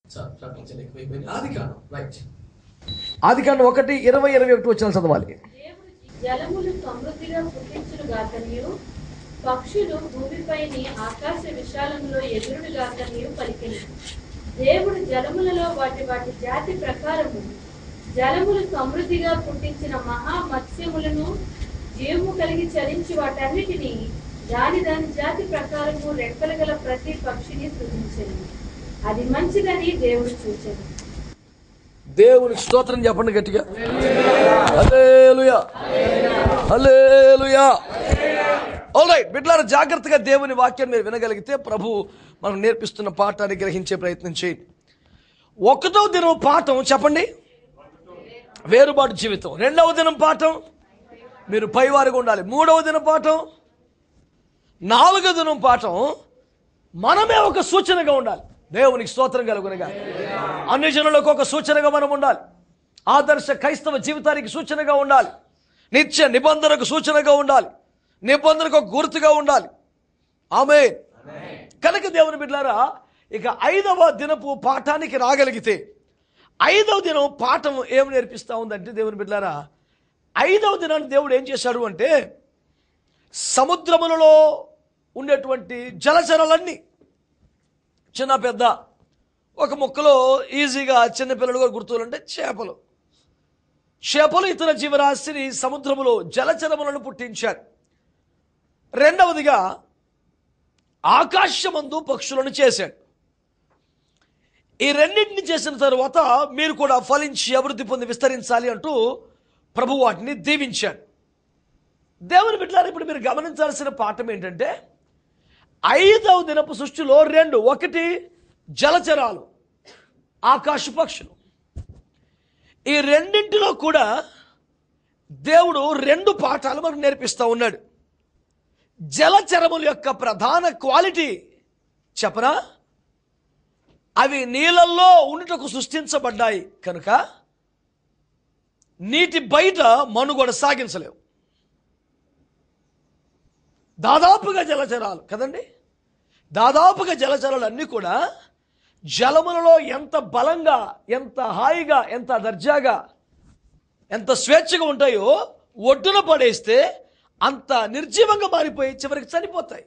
ఆదికాండం 1:20-21 వచ్చిన చదవాలి. జలములు సమృద్ధిగా పుట్టించును గాకనియు, పక్షులు భూమిపైని ఆకాశ విశాలంలో ఎగురుడు గాకనియు పలికెను. దేవుడు జలములలో వాటి వాటి జాతి ప్రకారము జలములు సమృద్ధిగా పుట్టించిన మహా మత్స్యములను, జీవము కలిగి చరించి వాటన్నిటినీ దాని జాతి ప్రకారము రెక్కలు గల ప్రతి పక్షిని సృజించెను. అది మంచిదని దేవుడు చూచెను. దేవునికి స్తోత్రం చెప్పండి గట్టిగా. హల్లెలూయా, హల్లెలూయా. ఆల్రైట్ బిడ్డలారా, జాగ్రత్తగా దేవుని వాక్యాన్ని మీరు వినగలిగితే ప్రభు మనం నేర్పిస్తున్న పాఠాన్ని గ్రహించే ప్రయత్నం చేయండి. 1వ దినం పాఠం చెప్పండి, వేరుబాటు జీవితం. 2వ దినం పాఠం, మీరు పైవారుగా ఉండాలి. 3వ దినం పాఠం, 4వ దినం పాఠం, మనమే ఒక సూచనగా ఉండాలి. దేవునికి స్తోత్రం కలుగునగా. అన్ని జనులకు ఒక సూచనగా మనం ఉండాలి. ఆదర్శ క్రైస్తవ జీవితానికి సూచనగా ఉండాలి. నిత్య నిబంధనకు సూచనగా ఉండాలి. నిబంధనకు ఒక గుర్తుగా ఉండాలి. ఆమేన్. కనుక దేవుని బిడ్డలారా, ఇక 5వ దినపు పాఠానికి రాగలిగితే, 5వ దినం పాఠం ఏం నేర్పిస్తా ఉందంటే దేవుని బిడ్డలారా, 5వ దినాన్ని దేవుడు ఏం చేశాడు అంటే, సముద్రములలో ఉండేటువంటి జలచరాలన్నీ చిన్న పెద్ద ఒక ముక్కలో ఈజీగా చిన్నపిల్లలు కూడా గుర్తులంటే చేపలు ఇతర జీవరాశిని సముద్రములో జలచరములను పుట్టించారు. 2వదిగా ఆకాశమందు పక్షులను చేశాడు. ఈ రెండింటిని చేసిన తరువాత మీరు కూడా ఫలించి అభివృద్ధి పొంది విస్తరించాలి అంటూ ప్రభు వాటిని దీవించాడు. దేవుని బిడ్డలారా, ఇప్పుడు మీరు గమనించాల్సిన పాఠం ఏంటంటే, 5వ దినపు సృష్టిలో 2, 1 జలచరాలు, ఆకాశ పక్షులు. ఈ రెండింటిలో కూడా దేవుడు 2 పాఠాలు మనకు నేర్పిస్తూ ఉన్నాడు. జలచరముల యొక్క ప్రధాన క్వాలిటీ చెప్పనా, అవి నీళ్ళల్లో ఉండుటకు సృష్టించబడ్డాయి కనుక నీటి బయట మనుగడ సాగించలేవు. దాదాపుగా జలచరాలు కదండి, దాదాపుగా జలచరాలు అన్నీ కూడా జలములలో ఎంత బలంగా, ఎంత హాయిగా, ఎంత దర్జాగా, ఎంత స్వేచ్ఛగా ఉంటాయో ఒడ్డున పడేస్తే అంత నిర్జీవంగా మారిపోయి చివరికి చనిపోతాయి.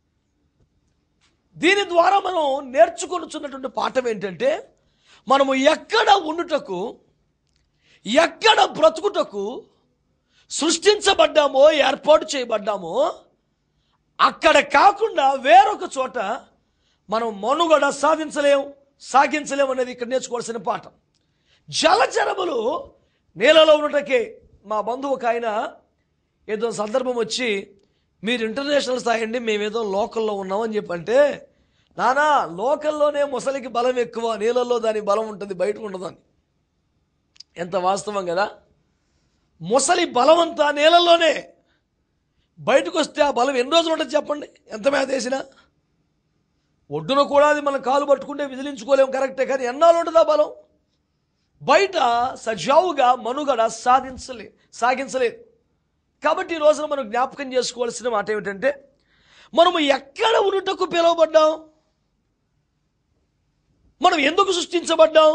దీని ద్వారా మనం నేర్చుకొనుచున్నటువంటి పాఠం ఏంటంటే, మనము ఎక్కడ ఉండుటకు, ఎక్కడ బ్రతుకుటకు సృష్టించబడ్డామో, ఏర్పాటు చేయబడ్డామో, అక్కడ కాకుండా వేరొక చోట మనం మనుగడ సాగించలేము అనేది ఇక్కడ నేర్చుకోవాల్సిన పాఠం. జలచరములు నీళ్ళలో ఉన్నటకే. మా బంధువు ఒక ఆయన ఏదో సందర్భం వచ్చి, మీరు ఇంటర్నేషనల్ స్థాయి అండి, మేమేదో లోకల్లో ఉన్నామని చెప్పంటే, నానా లోకల్లోనే ముసలికి బలం ఎక్కువ, నీళ్ళల్లో దాని బలం ఉంటుంది, బయట ఉండదని. ఎంత వాస్తవం కదా. ముసలి బలమంతా నీళ్ళల్లోనే, బయటకు వస్తే ఆ బలం ఎన్ని రోజులు ఉంటుంది చెప్పండి, ఎంత మేతేసినా. ఒడ్డున కూడా అది మనం కాలు పట్టుకుంటే విదిలించుకోలేము, కరెక్టే, కానీ ఎన్నాళ్ళు ఉంటుంది ఆ బలం. బయట సజావుగా మనుగడ సాగించలేదు. కాబట్టి ఈ రోజున మనం జ్ఞాపకం చేసుకోవాల్సిన మాట ఏమిటంటే, మనము ఎక్కడ ఉన్నటకు పిలువబడ్డాం, మనం ఎందుకు సృష్టించబడ్డాం,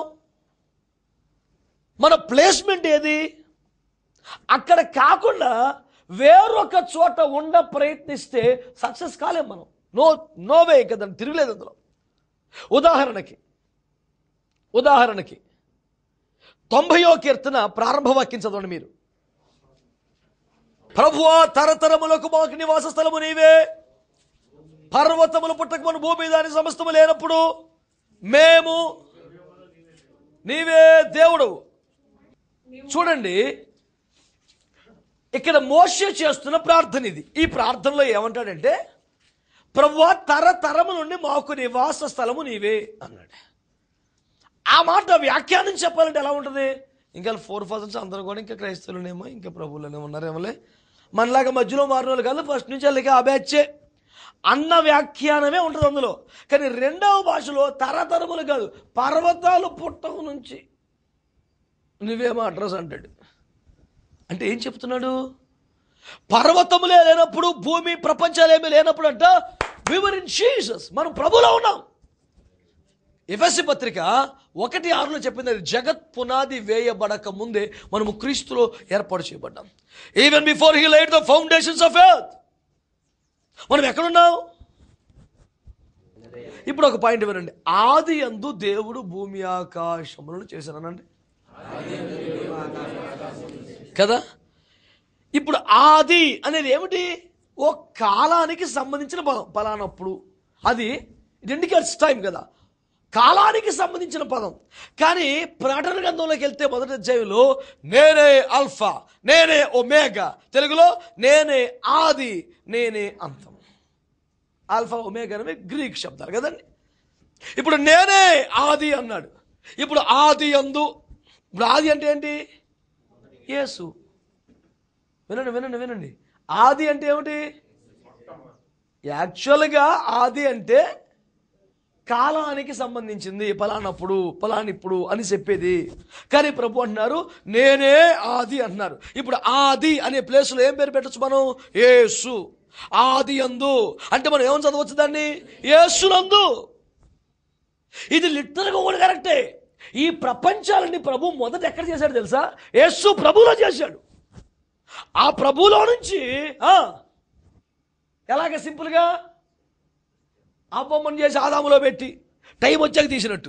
మన ప్లేస్మెంట్ ఏది, అక్కడ కాకుండా వేరొక చోట ప్రయత్నిస్తే సక్సెస్ కాలేం మనం. నో వే, కదా, తిరగలేదు అందులో. ఉదాహరణకి 90వ కీర్తన ప్రారంభ వాక్యం చదవండి మీరు. ప్రభువా, తరతరములకు మాకు నివాస స్థలము నీవే, పర్వతములు పుట్టకమును భూమి దాని సమస్తము లేనప్పుడు మేము నీవే దేవుడు. చూడండి, ఇక్కడ మోషే చేస్తున్న ప్రార్థన ఇది. ఈ ప్రార్థనలో ఏమంటాడంటే, ప్రభువా, తరతరము నుండి మాకు నివాస స్థలము నీవే అన్నాడు. ఆ మాట వ్యాఖ్యానం చెప్పాలంటే ఎలా ఉంటుంది? ఇంకా 4% అందరూ కూడా ఇంకా క్రైస్తవులనేమో, ఇంకా ప్రభువులనే ఉన్నారేమోలే, మనలాగా మధ్యలో మారిన వాళ్ళు కాదు, ఫస్ట్ నుంచి వాళ్ళకి ఆ బ్యాచే అన్న వ్యాఖ్యానమే ఉంటుంది అందులో. కానీ 2వ భాషలో తరతరములు కాదు, పర్వతాలు పుట్టక నుంచి నువ్వేమో అడ్రస్ అంటాడు. అంటే ఏం చెప్తున్నాడు? పర్వతములే లేనప్పుడు, భూమి ప్రపంచాలేమీ లేనప్పుడు అంట, వి వర్ ఇన్ జీసస్, మనం ప్రభువులో ఉన్నాం. ఎఫెసీ పత్రిక 1:6 చెప్పింది, అది జగత్ పునాది వేయబడక ముందే మనము క్రీస్తులో ఏర్పాటు చేయబడ్డాం. Even before he laid the foundations of earth. మనం ఎక్కడున్నాం? ఇప్పుడు ఒక పాయింట్ వినండి. ఆది యందు దేవుడు భూమి ఆకాశములను చేశానండి కదా. ఇప్పుడు ఆది అనేది ఏమిటి? ఓ కాలానికి సంబంధించిన పదం. పలానప్పుడు అది ఇట్ ఇండికేట్స్ టైం కదా, కాలానికి సంబంధించిన పదం. కానీ ప్రకటన గ్రంథంలోకి వెళ్తే మొదటి అధ్యాయంలో నేనే ఆల్ఫా, నేనే ఒమేగా, తెలుగులో నేనే ఆది, నేనే అంతం. ఆల్ఫా ఒమేగా అనేవి గ్రీక్ శబ్దాలు కదండి. ఇప్పుడు నేనే ఆది అన్నాడు. ఇప్పుడు ఆది యందు, ఇప్పుడు ఆది అంటే ఏంటి? యేసు. వినండి వినండి వినండి, ఆది అంటే ఏమిటి? యాక్చువల్గా ఆది అంటే కాలానికి సంబంధించింది, పలానప్పుడు పలానిప్పుడు అని చెప్పేది. కానీ ప్రభు అంటున్నారు నేనే ఆది అంటున్నారు. ఇప్పుడు ఆది అనే ప్లేస్లో ఏం పేరు పెట్టచ్చు మనం? యేసు. ఆది యందు అంటే మనం ఏమని చదవచ్చు దాన్ని? యేసునందు. ఇది లిటరల్గా కూడా కరెక్టే. ఈ ప్రపంచాలన్నీ ప్రభు మొదట ఎక్కడ చేశాడు తెలుసా? యేసు ప్రభులో చేశాడు. ఆ ప్రభులో నుంచి ఎలాగ సింపుల్గా ఆ బొమ్మను చేసి ఆదాములో పెట్టి టైం వచ్చాక తీసినట్టు.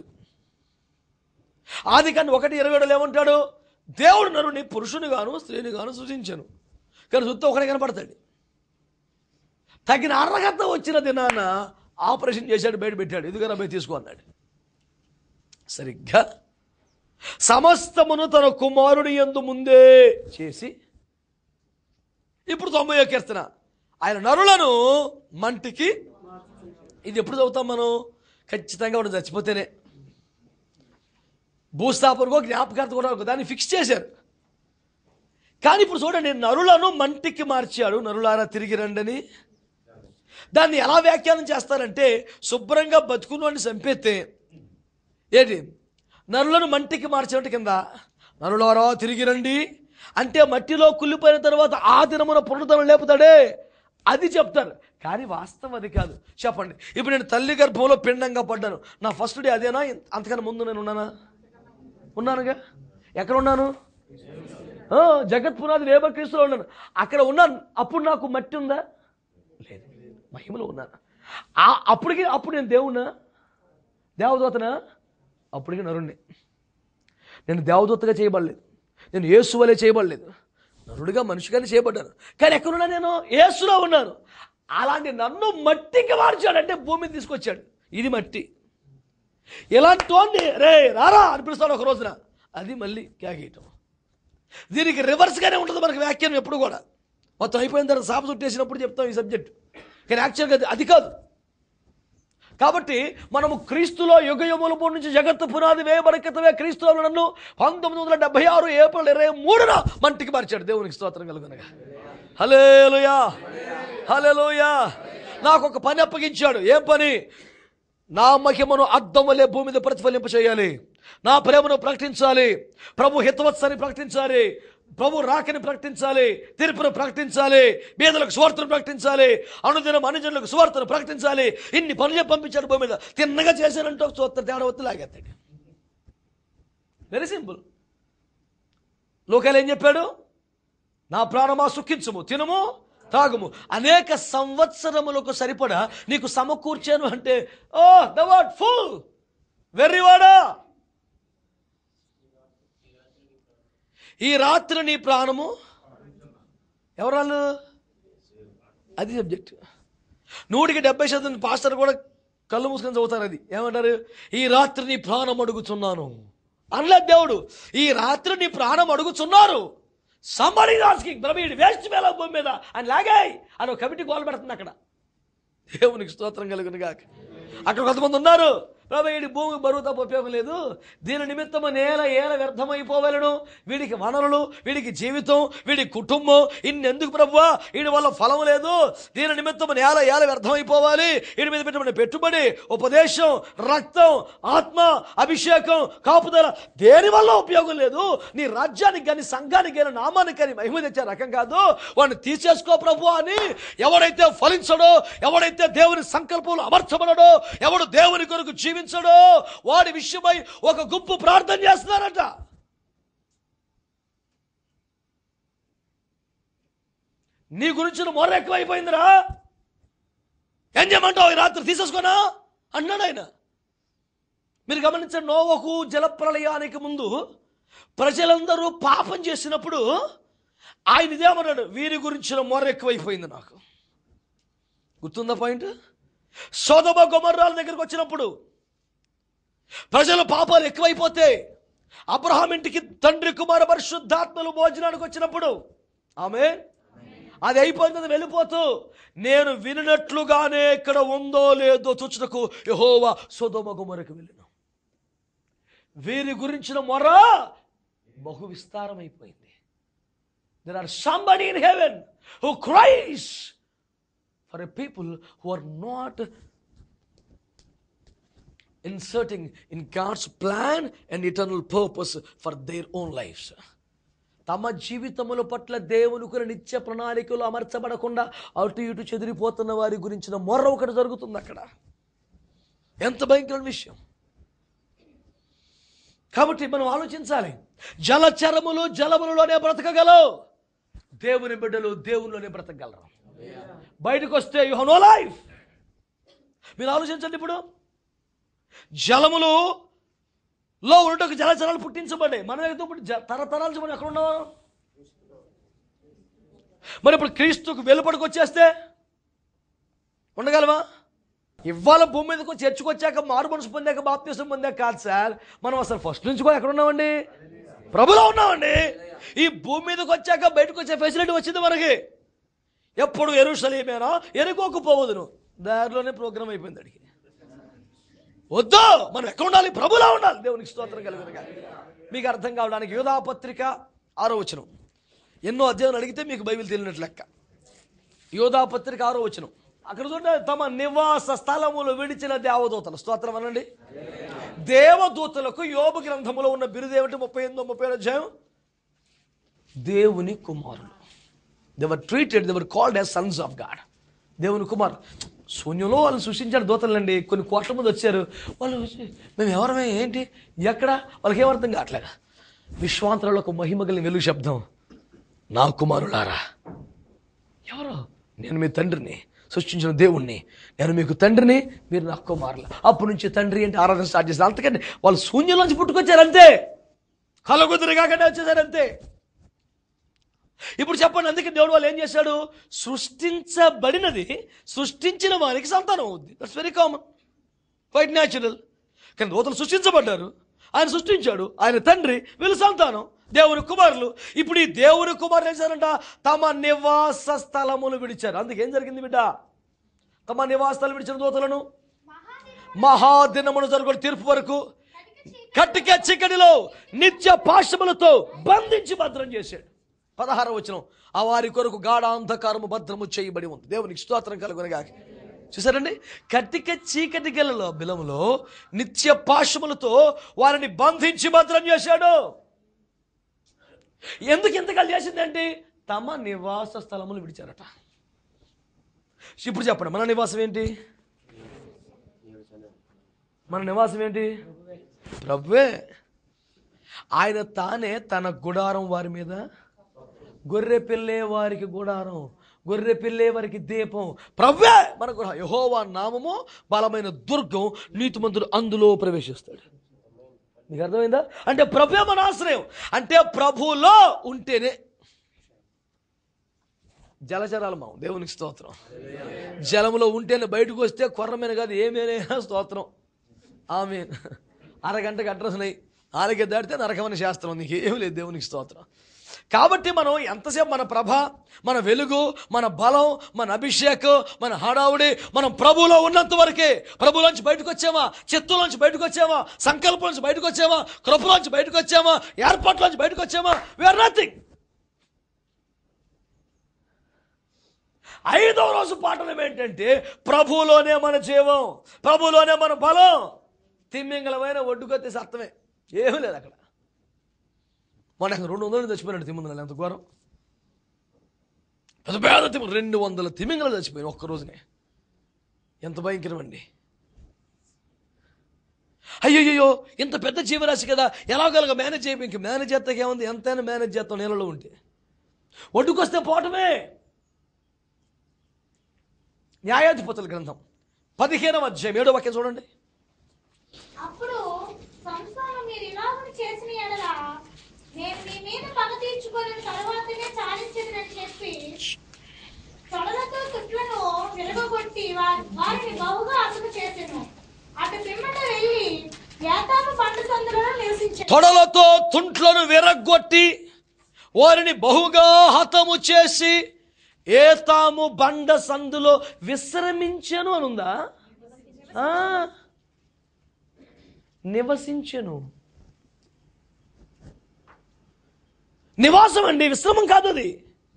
ఆది కాని 1:27 ఏమంటాడు? దేవుడు నరుని పురుషుని గాను స్త్రీని గాను సృజించాను, కానీ చూస్తే ఒకడే కనపడతాడు. తగిన అర్హత వచ్చిన దినాన ఆపరేషన్ చేశాడు, బయట పెట్టాడు, ఇదిగో పోయి తీసుకో అన్నాడు. సరిగ్గా సమస్తమును తన కుమారుని యందు ముందే చేసి, ఇప్పుడు 90వ కీర్తన, ఆయన నరులను మంటికి. ఇది ఎప్పుడు చదువుతాం మనం? ఖచ్చితంగా మనం చచ్చిపోతేనే. భూస్థాపనకో జ్ఞాపకార్థ కూడా దాన్ని ఫిక్స్ చేశారు. కానీ ఇప్పుడు చూడండి, నరులను మంటికి మార్చాడు, నరులారా తిరిగి రండని. దాన్ని ఎలా వ్యాఖ్యానం చేస్తారంటే, శుభ్రంగా బతుకుని చంపేస్తే ఏంటి? నరులను మంటికి మార్చినట్టు కింద నరులారా తిరిగి రండి అంటే మట్టిలో కుళ్ళిపోయిన తర్వాత ఆ దినమున పునరుద్ధరణ లేపుతాడే, అది చెప్తారు. కానీ వాస్తవం అది కాదు. చెప్పండి, ఇప్పుడు నేను తల్లి గర్భంలో పిండంగా పడ్డాను, నా ఫస్ట్ డే అదేనా? అంతకన్నా ముందు నేను ఉన్నానుగా. ఎక్కడ ఉన్నాను? జగత్ పునాది వేయబడిన క్రీస్తులో ఉన్నాను. అక్కడ ఉన్నాను. అప్పుడు నాకు మట్టి ఉందా? లేదు. మహిమలో ఉన్నాను. అప్పుడు నేను దేవుణ్ణా? దేవదూతనా? అప్పటికి నరుణ్ణి. నేను దేవదూతగా చేయబడలేదు, నేను యేసు వలె చేయబడలేదు, నరుడిగా మనిషిగానే చేయబడ్డాను. కానీ ఎక్కడున్నా? నేను యేసులో ఉన్నాను. అలాంటి నన్ను మట్టికి మార్చాడు, అంటే భూమిని తీసుకొచ్చాడు. ఇది మట్టి. ఇలాంటి వాడిని రే రారా అనిపిస్తాడు ఒక రోజున, అది మళ్ళీ కేగీయటం. దీనికి రివర్స్గానే ఉంటుంది మనకి వ్యాఖ్యానం ఎప్పుడు కూడా. మొత్తం అయిపోయిన తర్వాత సాప చుట్టేసినప్పుడు చెప్తాం ఈ సబ్జెక్ట్. కానీ యాక్చువల్గా అది కాదు. కాబట్టి మనము క్రీస్తులో యుగయుగముల నుంచి జగత్తు పునాది వేయబడకతవే క్రీస్తులో నన్ను 1976 ఏప్రిల్ 23న మంటికి మార్చాడు. దేవునికి స్తోత్రం కలుగునగా. హల్లెలూయా హల్లెలూయా. నాకు ఒక పని అప్పగించాడు. ఏం పని? నా మహిమను అద్దం వలె భూమి మీద ప్రతిఫలింప చేయాలి, నా ప్రేమను ప్రకటించాలి, ప్రభు హితవత్సని ప్రకటించాలి, ప్రభు రాకని ప్రకటించాలి, తీర్పును ప్రకటించాలి, బీదలకు సువార్తను ప్రకటించాలి, అనుదినం అనుజనులకు సువార్తను ప్రకటించాలి. ఇన్ని పనులు పంపించాడు భూమి మీద. తిన్నగా చేశానంటే ఒక సూత్ర తేడా వస్తే లాగేస్తాడు. Very simple. లోకాలు ఏం చెప్పాడు? నా ప్రాణమా సుఖించుము, తినుము తాగుము, అనేక సంవత్సరములకు సరిపడా నీకు సమకూర్చాను అంటే, ఓ ద వర్డ్ ఫుల్, వెర్రివాడా, ఈ రాత్రి నీ ప్రాణము ఎవరాళ్ళు? అది సబ్జెక్ట్. 170% పాస్టర్ కూడా కళ్ళు మూసుకొని చదువుతారు. అది ఏమంటారు? ఈ రాత్రి నీ ప్రాణం అడుగుచున్నాను అనలేదు దేవుడు. ఈ రాత్రి నీ ప్రాణం అడుగుచున్నారు. సంబడి ఆస్కింగ్ బ్రబీడ్ వేస్ట్ మేళ భూమి మీద అని లాగాయి అని ఒక కమిటీ గోల్ పెడుతుంది అక్కడ. దేవునికి స్తోత్రం కలుగునుగాక. అక్కడ కొంతమంది ఉన్నారు, ప్రభు వీడి భూమి బరువు తప్ప ఉపయోగం లేదు, దీని నిమిత్తము నేల ఏల వ్యర్థమైపోవలను, వీడికి వనరులు, వీడికి జీవితం, వీడి కుటుంబం ఇన్నెందుకు ప్రభువా, వీడి వల్ల ఫలం లేదు, దీని నిమిత్తము నేల ఏల వ్యర్థమైపోవాలి, వీడి మీద పెట్టబడిన పెట్టుబడి, ఉపదేశం, రక్తం, ఆత్మ, అభిషేకం, కాపుదల దేని వల్ల ఉపయోగం లేదు. నీ రాజ్యానికి కానీ సంఘానికి కానీ నామానికి కానీ మహిమ తెచ్చే రకం కాదు, వాడిని తీసేసుకో ప్రభు అని ఎవడైతే ఫలించడో, ఎవడైతే దేవుని సంకల్పంలో అమర్చబడడో, ఎవడు దేవుని కొరకు జీవించడో వాడి విషయమై ఒక గుంపు ప్రార్థన చేస్తున్నారట. నీ గురించిన మొర్ర ఎక్కువైపోయిందిరా, ఏం చేయమంటావు, ఈ రాత్రి తీసేసుకోనా అన్నాడు ఆయన. మీరు గమనించండి, నోవహు జలప్రళయానికి ముందు ప్రజలందరూ పాపం చేసినప్పుడు ఆయన ఇదేమన్నాడు, వీరి గురించిన మొర్ర ఎక్కువైపోయింది నాకు. గుర్తుందా పాయింట్? సొదొమ గొమొర్రాల దగ్గరికి వచ్చినప్పుడు ప్రజల పాపాలు ఎక్కువైపోతే అబ్రహాం ఇంటికి తండ్రి కుమార పరిశుద్ధాత్మలు భోజనానికి వచ్చినప్పుడు ఆమేన్, అది అయిపోయింది. వెళ్ళిపోతూ నేను వినినట్లుగానే ఇక్కడ ఉందో లేదో చూచుటకు యెహోవా సొదొమ గొమొర్రాకు వెళ్ళాను. వీరి గురించిన మొర్ర బహు విస్తారమైపోయింది. There are somebody in heaven who cries for a people who are not inserting in God's plan and eternal purpose for their own lives. తమ జీవితముల పట్ల దేవునికి నిత్య ప్రణాళికలు అమర్చబడకుండా అటు ఇటు చెదిరిపోతున్న వారి గురించిన మొర్ర ఒకటి జరుగుతుంది అక్కడ. ఎంత భయంకరమైన విషయం. కాబట్టి మనం ఆలోచించాలి, జలచరములు జలములలోనే బ్రతకగలవు, దేవుని బిడ్డలు దేవునిలోనే బ్రతకగలరు. బయటకు వస్తే యు హావ్ నో లైఫ్. మీరు ఆలోచించండి, ఇప్పుడు జలములు లో ఉన్నట్టు జలచరాలు పుట్టించబడ్డాయి. మనం ఇప్పుడు తరతరాల నుంచి మనం ఎక్కడ ఉన్నాం? మరి ఇప్పుడు క్రీస్తుకు వెలుపడికి వచ్చేస్తే ఉండగలమా? ఇవాళ భూమి మీదకి వచ్చి చర్చకొచ్చాక మారు మనసు పొందాక బాప్తిసం పొందాక కాదు సార్, మనం అసలు ఫస్ట్ నుంచి కూడా ఎక్కడ ఉన్నామండి? ప్రభులో ఉన్నామండి. ఈ భూమి మీదకి వచ్చాక బయటకు వచ్చే ఫెసిలిటీ వచ్చింది మనకి. ఎప్పుడు యెరూషలేమేనా ఎరుకోకపోవదును, దారిలోనే ప్రోగ్రామ్ అయిపోయింది అడిగి. వద్దు, మనం ఎక్కడ ఉండాలి? ప్రభులో ఉండాలి. దేవునికి స్తోత్రం కలుగునుగా. మీకు అర్థం కావడానికి యోధాపత్రిక 6వ వచనం. ఎన్నో అధ్యాయాలు అడిగితే మీకు బైబిల్ తెలియనట్లు లెక్క. యోధాపత్రిక 6వ వచనం. అక్కడ చూడండి, తమ నివాస స్థలములు విడిచిన దేవదూతలు. స్తోత్రం అనండి. దేవదూతలకు యోబు గ్రంథములో ఉన్న బిరుదు ఏమిటి? 38-37 అధ్యాయం. దేవుని కుమారులు. They were treated, they were called as sons of God. దేవుని కుమారులు. శూన్యంలో వాళ్ళు సృష్టించారు దూతలండి. కొన్ని కోట్ల మంది వచ్చారు. వాళ్ళు మేము ఎవరమే, ఏంటి, ఎక్కడ, వాళ్ళకి ఏమర్థం కావట్లేదు. విశ్వాంతరంలో ఒక మహిమ కలిగిన వెలుగు శబ్దం, నా కుమారులారా. ఎవరు? నేను మీ తండ్రిని, సృష్టించిన దేవుణ్ణి, నేను మీకు తండ్రిని, మీరు నా కుమారులు. అప్పటి నుంచి తండ్రి అంటే ఆరాధన స్టార్ట్ చేస్తారు. అంతకంటే వాళ్ళు శూన్యంలోంచి పుట్టుకొచ్చారు అంతే, కలగుతురు కాకుండా వచ్చేసారు అంతే. ఇప్పుడు చెప్పండి, అందుకే దేవుడు వాళ్ళు ఏం చేశాడు? సృష్టించబడినది సృష్టించిన వారికి సంతానం అవుద్ది. That's very common, quite natural. కానీ దూతలు సృష్టించబడ్డారు, ఆయన సృష్టించాడు, ఆయన తండ్రి, వీళ్ళు సంతానం, దేవుని కుమారులు. ఇప్పుడు ఈ దేవుని కుమారులు ఏం చేశారంట? తమ నివాస స్థలములు విడిచారు. అందుకే ఏం జరిగింది బిడ్డ? తమ నివాస స్థలం విడిచిన దూతలను మహాదినమును జరుగుడు తీర్పు వరకు కట్టిక చీకటిలో నిత్య పాశములతో బంధించి భద్రం చేశాడు. 16వ వచనం, ఆ వారి కొరకు గాఢాంధకారము భద్రము చేయబడి ఉంది. దేవునికి స్తోత్రం కలుగునుగా. చూసారండి, కట్టిక చీకటి గలలో బిలములో నిత్య పాశములతో వారిని బంధించి భద్రం చేశాడు. ఎందుకు ఇంతకాలు చేసిందంటే తమ నివాస స్థలములు విడిచారట. ఇప్పుడు చెప్పండి, మన నివాసం ఏంటి? మన నివాసం ఏంటి? ప్రభువే. ఆయన తానే తన గుడారం వారి మీద, గొర్రె పిల్లే వారికి గుడారం, గొర్రె పిల్లే వారికి దీపం. ప్రభువే మన గుడారం. యెహోవా నామము బలమైన దుర్గం, నీతిమంతుడు అందులో ప్రవేశిస్తాడు. మీకు అర్థమైందా? అంటే ప్రభువే మన ఆశ్రయం. అంటే ప్రభులో ఉంటేనే జలచరాలు మావు. దేవునికి స్తోత్రం. జలములో ఉంటేనే, బయటకు వస్తే కొర్రమైన కాదు ఏమైనా స్తోత్రం. ఆమేన్. అరగంటకు అడ్రస్ నై, ఆలకే దాటితే నరకమైన శాస్త్రం, నీకు ఏమి లేదు. దేవునికి స్తోత్రం. కాబట్టి మనం ఎంతసేపు మన ప్రభ, మన వెలుగు, మన బలం, మన అభిషేకం, మన హడావుడి మనం ప్రభులో ఉన్నంత వరకే. ప్రభులోంచి బయటకు వచ్చామా, చిత్తులోంచి బయటకు వచ్చామా, సంకల్పంలోంచి బయటకు వచ్చామా, కృపలోంచి బయటకు వచ్చామా, ఏర్పాట్లోంచి బయటకు వచ్చామా, వీఆర్ నథింగ్. 5వ రోజు పాఠం ఏంటంటే ప్రభులోనే మన జీవం, ప్రభులోనే మన బలం. తిమ్మింగళమైన ఒడ్డుకొత్తేసి అర్థమే ఏమీ లేదు అక్కడ. మన 200 చచ్చిపోయినాడు తిమ్మింగళాలు. ఎంత ఘోరం! పెద్ద పేద 200 తిమ్మింగళాలు చచ్చిపోయినాయి ఒక్క రోజునే. ఎంత భయంకరం అండి. అయ్యో ఇంత పెద్ద జీవరాశి కదా, ఎలాగోలాగా మేనేజ్ చేయడం. ఇంక మేనేజ్ చేస్తాక ఏముంది, ఎంతైనా మేనేజ్ చేస్తాం నీళ్ళలో ఉంటే. ఒడ్డుకొస్తే పోవటమే. న్యాయాధిపతుల గ్రంథం 15వ అధ్యాయం 7వ వాక్యం చూడండి. అప్పుడు సంసోను, మీరు ఇలాగని చేసిన యెడల నేను మీ మీద పగ తీర్చుకున్న తరువాతనే చాలించదునని చెప్పి తొడలతో తుట్లను విరగొట్టి వారిని బహుగా హతము చేసెను. అటు పిమ్మట వెళ్ళి ఏతాము బండ సందులలో నివసించాడు. తొడలతో తుంట్లను విరగొట్టి వారిని బహుగా హతము చేసి ఏతాము బండ సందులో విశ్రమించెను అనుందా? నివసించెను. నివాసం అండి, విశ్రమం కాదు అది.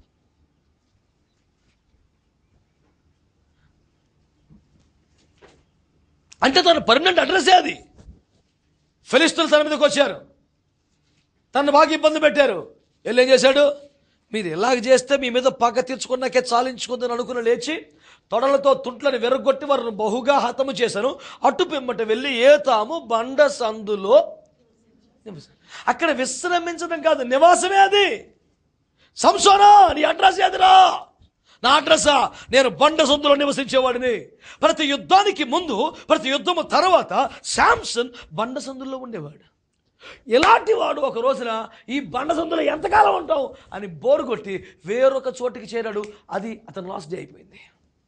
అంటే తన పర్మనెంట్ అడ్రస్సే అది. ఫిలిష్తీయులు తన మీదకి వచ్చారు, తను బాగా ఇబ్బంది పెట్టారు. వీళ్ళు ఏం చేశాడు, మీరు ఇలాగ చేస్తే మీ మీద పగ తీర్చుకున్నాకే చాలించుకుందని అనుకుని లేచి తొడలతో తుంట్లను విరగొట్టి వారిని బహుగా హతము చేశాను. అటు పిమ్మట వెళ్ళి ఏతాము బండ సందులో. అక్కడ విశ్రమించడం కాదు, నివాసమే అది. సంసోనా, నీ అడ్రస్ ఏదిరా? నా అడ్రస్సా? నేను బండ సందులో నివసించేవాడిని. ప్రతి యుద్ధానికి ముందు, ప్రతి యుద్ధము తర్వాత శాంసన్ బండ సందుల్లో ఉండేవాడు. ఇలాంటి వాడు ఒక రోజున ఈ బండ సందులో ఎంతకాలం ఉంటాం అని బోరు కొట్టి వేరొక చోటికి చేరాడు. అది అతను లాస్ట్ డే అయిపోయింది.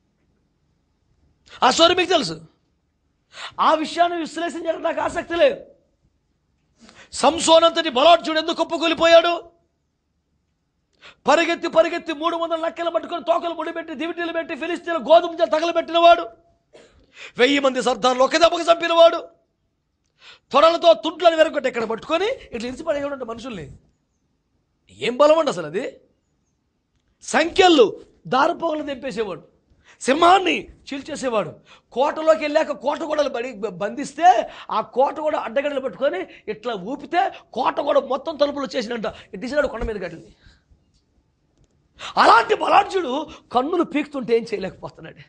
ఆ స్టోరీ మీకు తెలుసు. ఆ విషయాన్ని విశ్లేషించడం నాకు ఆసక్తి లేదు. సంసోనంతటి బలాఢ్యుడు ఎందుకు కుప్పకూలిపోయాడు? పరిగెత్తి 300 నక్కలు పట్టుకొని తోకలు ముడిపెట్టి దివిటీలు పెట్టి ఫిలిష్తీయుల గోధుమ తగలబెట్టిన వాడు, 1000 మంది సర్దార్లు ఒక దెబ్బకు చంపినవాడు, త్వరలతో తుంట్లను వెరగొట్టి ఇక్కడ పట్టుకొని ఇట్లా ఇరిచిపడేవాడు మనుషుల్ని. ఏం బలం అండి అసలు అది. సంఖ్యలు దారిపోగలు తెంపేసేవాడు, సింహాన్ని చీల్చేసేవాడు. కోటలోకి వెళ్ళాక కోట గోడలు బంధిస్తే ఆ కోట కూడా అడ్డగడలు పట్టుకొని ఇట్లా ఊపితే కోట కూడా మొత్తం తలుపులు వచ్చేసినంట ఇట్టిసినాడు కొండ మీద గడ్డని. అలాంటి బలాఢ్యుడు కన్నులు పీకుతుంటే ఏం చేయలేకపోతున్నాడు.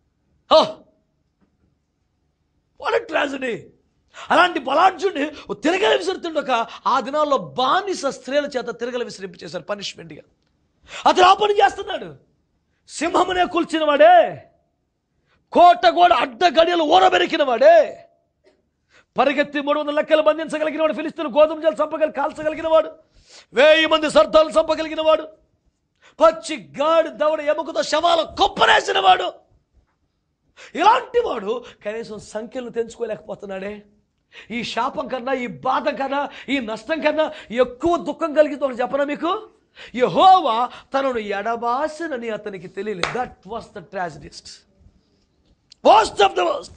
What a tragedy. అలాంటి బలాఢ్యుడిని తిరగల విసిరుతుండక ఆ దినాల్లో బానిస స్త్రీల చేత తిరగల విసిరింపు చేశారు పనిష్మెంట్గా. అతను ఆ పని చేస్తున్నాడు. సింహమునే కూల్చిన వాడే, కోట గోడ అడ్డ గడియలు ఊరబెరికిన వాడే, పరిగెత్తి 300 లెక్కలు బంధించగలిగిన వాడు, ఫిలిష్తీయులు గోధుమ జలు కాల్చగలిగిన వాడు, 1000 మంది సర్దాలు చంపగలిగిన వాడు, పచ్చి గాడి దవడ ఎముకతో శవాలు కుప్పరేసిన వాడు. ఇలాంటి వాడు కనీసం సంఖ్యలు తెంచుకోలేకపోతున్నాడే. ఈ శాపం కన్నా, ఈ బాధ కన్నా, ఈ నష్టం కన్నా ఎక్కువ దుఃఖం కలిగితో చెప్పనా మీకు? యెహోవా తనను ఎడబాసినని అతనికి తెలియలేదు. That was the tragediest, worst of the worst.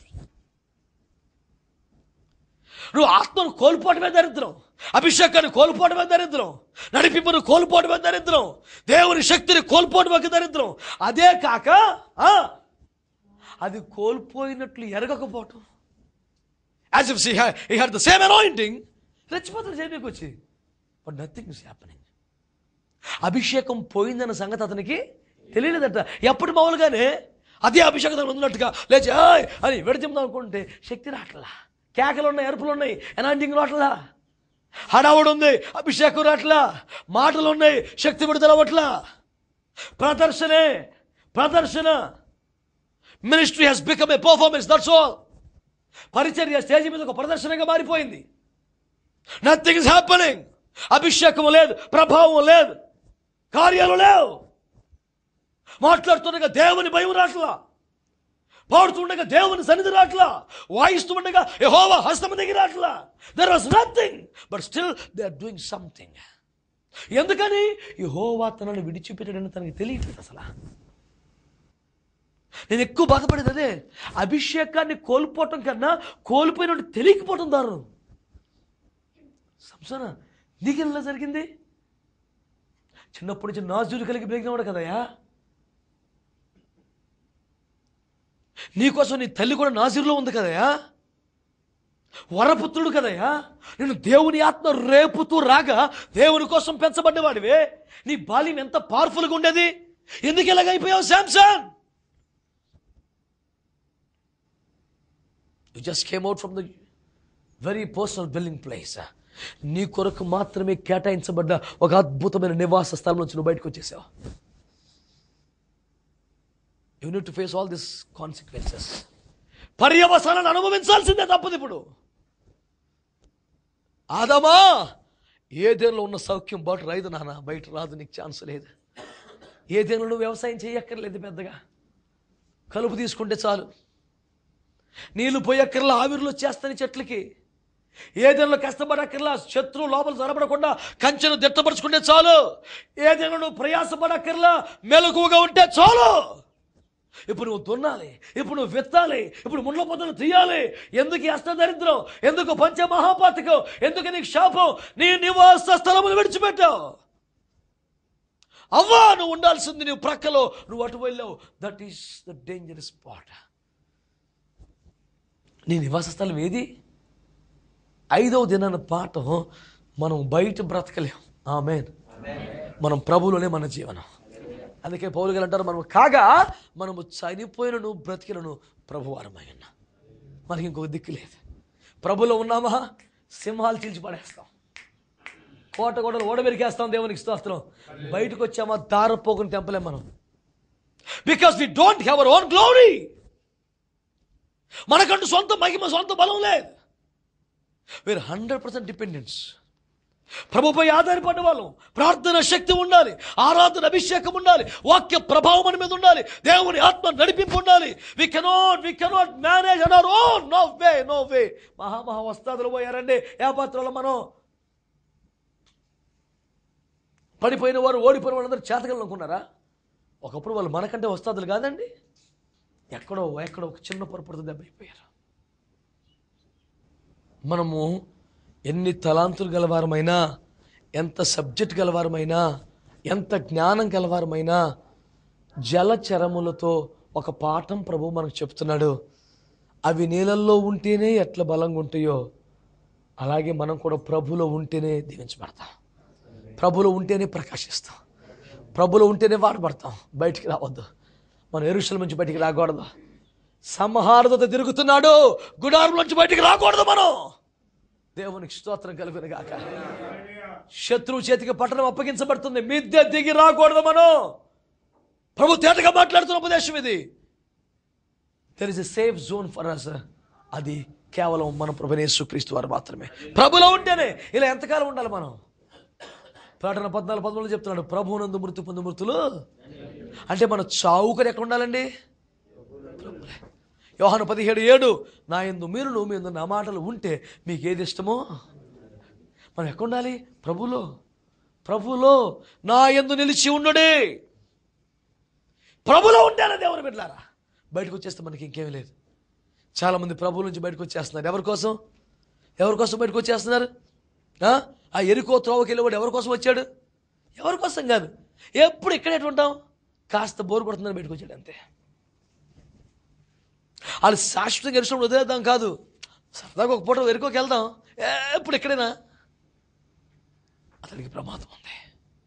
నువ్వు ఆత్మను కోల్పోవడమే దరిద్రం, అభిషేకాన్ని కోల్పోవడమే దరిద్రం, నడిపింపును కోల్పోవడమే దరిద్రం, దేవుని శక్తిని కోల్పోవడమే దరిద్రం. అదే కాక అది కోల్పోయినట్లు ఎరగకపోవటం. As if he had the same anointing, రెచ్చిపోతాడు చేయడానికి వచ్చి, బట్ నథింగ్ ఇస్ హ్యాపెనింగ్. అభిషేకం పోయిందన్న సంగతి అతనికి తెలియలేదట. ఎప్పుడు మామూలుగానే అదే అభిషేకం ఉన్నట్టుగా లేచి అని విడచిద్దాం అనుకుంటే శక్తి రావట్లా, కేకలు ఉన్నాయి, అరుపులు ఉన్నాయి, ఎనాంటింగ్ రావట్లా, హడావుడు ఉంది, అభిషేకం రావట్లా, మాటలు ఉన్నాయి, శక్తి విడుదల అవ్వట్లా. ప్రదర్శన. Ministry has become a performance, that's all. పరిచర్య స్టేజ్ మీద ఒక ప్రదర్శనగా మారిపోయింది. Nothing is happening. అభిషేకం లేదు, ప్రభావం లేదు, కార్యాలు లేవు. మాట్లాడుతుండగా దేవుని భయం రాట్లా, పాడుతుండగా దేవుని సన్నిధి రాట్లా, వాయిస్తుండగా యెహోవా హస్తము దిగి రాట్లా. There was nothing, but still they are doing something. ఎందుకని? యెహోవా తనను విడిచిపెట్టాడని తనకి తెలియట్లేదు అసలు. నేను ఎక్కువ బాధపడేది అదే. అభిషేకాన్ని కోల్పోవటం కన్నా కోల్పోయినట్టు తెలియకపోవటం దారుణం. సంసోనా నీకెలా జరిగింది? చిన్నప్పటి నుంచి నాజూరు కలిగి పెరిగినవాడు కదయా. నీకోసం నీ తల్లి కూడా నాజీరులో ఉంది కదయా. వరపుత్రుడు కదయా. నేను దేవుని ఆత్మ రేపుతూ రాగా దేవుని కోసం పెంచబడ్డవాడివే. నీ బాల్యం ఎంత పవర్ఫుల్గా ఉండేది. ఎందుకు ఎలాగైపోయావు Samson? You just came out from the very personal dwelling place. నీ కొరకు మాత్రమే కేటాయించబడ్డ ఒక అద్భుతమైన నివాస స్థలం నుంచి నువ్వు బయటకు వచ్చేసావు. You need to face all this consequences. పర్యవసానాన్ని అనుభవించాల్సిందే తప్పదు. ఇప్పుడు ఆదామా, ఏదేలో ఉన్న సౌఖ్యం బయట రాదు నాన్న, బయట రాదు, నీకు ఛాన్స్ లేదు. ఏదేలో నువ్వు వ్యవసాయం చేయక్కర్లేదు, పెద్దగా కలుపు తీసుకుంటే చాలు. నీళ్లు పోయక్కర్లా, ఆవిరిలో చేస్తాని చెట్లకి. ఏదేలో కష్టపడక్కర్లా, శత్రువు లోపల జరపడకుండా కంచెను దిట్టపరుచుకుంటే చాలు. ఏదేలో నువ్వు ప్రయాసపడక్కర్లా, మెలకువగా ఉంటే చాలు. ఇప్పుడు నువ్వు దున్నాలి, ఇప్పుడు నువ్వు విత్తాలి, ఇప్పుడు ముళ్ళ పొదలు తీయాలి. ఎందుకు అష్టదరిద్రం, ఎందుకు పంచమహాపాతకం, ఎందుకు నీకు శాపం? నీ నివాస స్థలమును విడిచిపెట్టావు. అవ్వా, నువ్వు ఉండాల్సింది నువ్వు ప్రక్కలో, నువ్వు అటు వెళ్ళావు. That is the dangerous spot. నీ నివాస స్థలం ఏది? 5వ దినాన పాఠం, మనం బయట బ్రతకలేం. ఆమేన్. మనం ప్రభువులోనే మన జీవనం. అందుకే పౌలు గారు అంటారు, మనము కాగా మనము చనిపోయినను బ్రతికినను ప్రభువారమై ఉన్నా. మనకి ఇంకొక దిక్కు లేదు. ప్రభులో ఉన్నామా, సింహాలు చీల్చి పడేస్తాం, కోట కోటలు ఓడబెరికేస్తాం. దేవునికి స్తోత్రం. బయటకు వచ్చామా, దారపోకుని తెంపలేం మనం. Because we don't have our own glory. మనకంటూ సొంత మహిమ, సొంత బలం లేదు. We are 100% dependence. ప్రభుపై ఆధారపడ్డ వాళ్ళు. ప్రార్థన శక్తి ఉండాలి, ఆరాధన అభిషేకం ఉండాలి, వాక్య ప్రభావం మన మీద ఉండాలి, దేవుని ఆత్మ నడిపింపు ఉండాలి. We cannot manage on our own. No way. మహా వస్తాదులు పోయారండి ఏ పాత్రలో. మనం పడిపోయిన వారు, ఓడిపోయిన వాళ్ళందరూ చేతగలను అనుకున్నారా? ఒకప్పుడు వాళ్ళు మనకంటే వస్తాదులు కాదండి. ఎక్కడో ఒక చిన్న పొరపడుతూ దెబ్బైపోయారు. మనము ఎన్ని తలాంతులు గలవారమైనా, ఎంత సబ్జెక్ట్ గలవారమైనా, ఎంత జ్ఞానం గలవారమైనా, జలచరములతో ఒక పాఠం ప్రభు మనకు చెప్తున్నాడు. అవి నీళ్ళల్లో ఉంటేనే ఎట్లా బలంగా ఉంటాయో, అలాగే మనం కూడా ప్రభులో ఉంటేనే దీవించబడతాం, ప్రభులో ఉంటేనే ప్రకాశిస్తాం, ప్రభులో ఉంటేనే వాడబడతాం. బయటికి రావద్దు. మనం యెరూషలేము నుంచి బయటికి రాకూడదు. సంహారదూత తిరుగుతున్నాడు, గుడారం నుంచి బయటికి రాకూడదు మనం. దేవునికి స్తోత్రం కలుగును గాక. శత్రువు చేతికి పట్టణం అప్పగించబడుతుంది, మిద్దె దిగి రాకూడదు మనం. ప్రభు తేటగా మాట్లాడుతున్న ఉపదేశం ఇది. There is a safe zone for us. అది కేవలం మన ప్రభువైన యేసుక్రీస్తు వారు మాత్రమే. ప్రభులో ఉంటేనే. ఇలా ఎంతకాలం ఉండాలి మనం? ప్రకటన 14:13 చెప్తున్నాడు, ప్రభువునందు మృతి పొందు మృతులు. అంటే మన చావుకని ఎక్కడ ఉండాలండి? యోహాను 17:7, నా యందు మీరును, మీ యందు నా మాటలు ఉంటే మీకు ఏది ఇష్టమో. మనం ఎక్కడ ఉండాలి? ప్రభులో నా యందు నిలిచి ఉండుడి. ప్రభులో ఉంటేనే దేవుని బిడ్డలారా. బయటకు వచ్చేస్తే మనకి ఇంకేమీ లేదు. చాలామంది ప్రభు నుంచి బయటకు వచ్చేస్తున్నారు. ఎవరి కోసం బయటకు వచ్చేస్తున్నారు? ఆ ఎరుకో త్రోవకి వెళ్ళేవాడు ఎవరి కోసం వచ్చాడు? ఎవరి కోసం కాదు. ఎప్పుడు ఇక్కడే ఉంటాం, కాస్త బోరు కొడుతుందని బయటకు వచ్చాడు అంతే. వాళ్ళు శాశ్వతంగా ఎరుసడం వదిలేద్దాం కాదు, సరదాగా ఒక పూట ఎరుకోకి వెళ్దాం, ఎప్పుడు ఎక్కడైనా అతనికి ప్రమాదం ఉంది.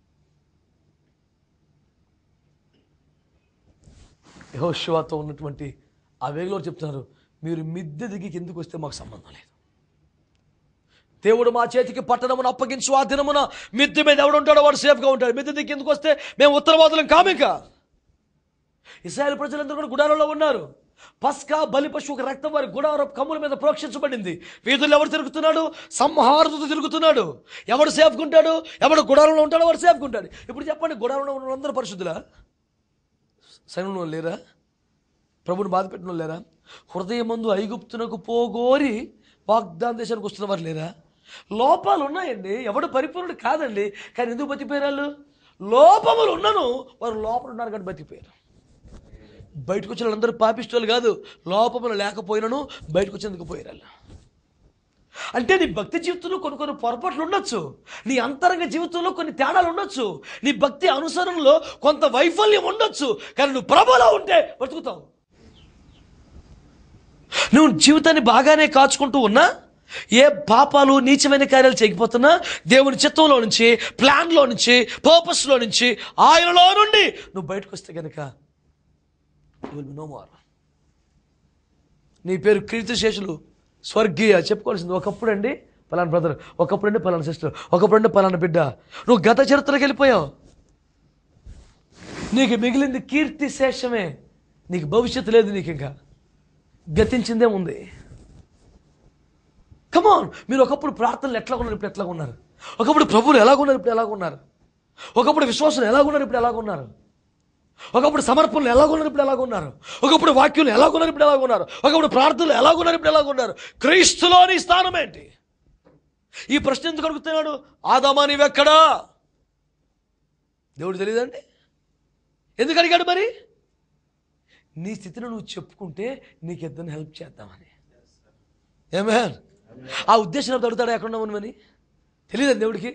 యెహోషువతో ఉన్నటువంటి ఆ వేగులో చెప్తున్నారు, మీరు మిద్దె దిగి కిందకు వస్తే మాకు సంబంధం లేదు. దేవుడు మా చేతికి పట్టణమును అప్పగించు ఆ దినమున మిద్దె మీద ఎవడు ఉంటాడో వాడు సేఫ్గా ఉంటాడు. మిద్దె దిగి కిందకు వస్తే మేము ఉత్తరవాదులం కామిక. ఇశ్రాయేలు ప్రజలందరూ కూడా గుడారంలో ఉన్నారు. పస్కా బలి పశువుకు రక్తం వారి గుడారం కమ్ముల మీద ప్రోక్షించబడింది. వీధుల్లో ఎవరు తిరుగుతున్నాడు? సంహారదూత తిరుగుతున్నాడు. ఎవడు సేఫ్గా ఉంటాడు? ఎవడు గుడారంలో ఉంటాడో వాడు సేఫ్గా ఉంటాడు. ఇప్పుడు చెప్పండి, గుడారంలో ఉన్న వాళ్ళందరూ పరిశుద్ధులా? సైన్యంలో లేరా? ప్రభుని బాధ పెట్టిన లేరా? హృదయమందు ఐగుప్తునకు పోగోరి వాగ్దాన దేశానికి వస్తున్న వారు లేరా? లోపాలు ఉన్నాయండి, ఎవడు పరిపూర్ణుడు కాదండి. కానీ ఎందుకు బతికిపోయారు వాళ్ళు? లోపములు ఉన్నను, వారు లోపల ఉన్నారు కాబట్టి బతికిపోయారు. బయటకు వచ్చిన వాళ్ళందరూ పాపిష్టోళ్ళు కాదు, లోపములు లేకపోయినను బయటకు వచ్చేందుకు పోయారు వాళ్ళు. అంటే నీ భక్తి జీవితంలో కొన్ని పొరపాట్లు ఉండొచ్చు, నీ అంతరంగ జీవితంలో కొన్ని తేడాలు ఉండొచ్చు, నీ భక్తి అనుసరణలో కొంత వైఫల్యం ఉండొచ్చు, కానీ నువ్వు ప్రభువులో ఉంటే బతుకుతావు. నువ్వు జీవితాన్ని బాగానే కాచుకుంటూ ఉన్నా, ఏ పాపాలు నీచమైన కార్యాలు చేయకపోతున్నా, దేవుని చిత్తంలో నుంచి, ప్లాన్లో నుంచి, పర్పస్లో నుంచి, ఆయనలో నుండి నువ్వు బయటకు వస్తే కనుక నో మోర్. నీ పేరు కీర్తిశేషులు స్వర్గీయ చెప్పుకోవాల్సింది. ఒకప్పుడు అండి పలానా బ్రదర్, ఒకప్పుడు అండి పలానా సిస్టర్, ఒకప్పుడు అండి పలానా బిడ్డ. నువ్వు గత చరిత్రకి వెళ్ళిపోయావు. నీకు మిగిలింది కీర్తి శేషమే. నీకు భవిష్యత్తు లేదు. నీకు ఇంకా గతించిందే ఉంది. కమాన్, మీరు ఒకప్పుడు ప్రార్థనలు ఎట్లా ఉన్నారు, ఇప్పుడు ఎట్లా ఉన్నారు? ఒకప్పుడు ప్రభువులు ఎలాగున్నారు, ఇప్పుడు ఎలాగున్నారు? ఒకప్పుడు విశ్వాసులు ఎలాగున్నారు, ఇప్పుడు ఎలాగున్నారు? ఒకప్పుడు సమర్పణలు ఎలాగున్నారు, ఇప్పుడు ఎలాగున్నారు? ఒకప్పుడు వాక్యులు ఎలాగున్నారు, ఇప్పుడు ఎలాగున్నారు? ఒకప్పుడు ప్రార్థనలు ఎలాగున్నారు, ఇప్పుడు ఎలాగున్నారు? క్రీస్తులోని స్థానం ఏంటి? ఈ ప్రశ్న ఎందుకు అడుగుతున్నాడు? ఆదామా నీవెక్కడా? దేవుడు తెలియదండి. ఎందుకు అడిగాడు మరి? నీ స్థితిని నువ్వు చెప్పుకుంటే నీకు ఇద్దరిని హెల్ప్ చేద్దామని. ఏమేన్? ఆ ఉద్దేశం అడుగుతాడా ఎక్కడ ఉన్నామని? మరి తెలియదండి దేవుడికి.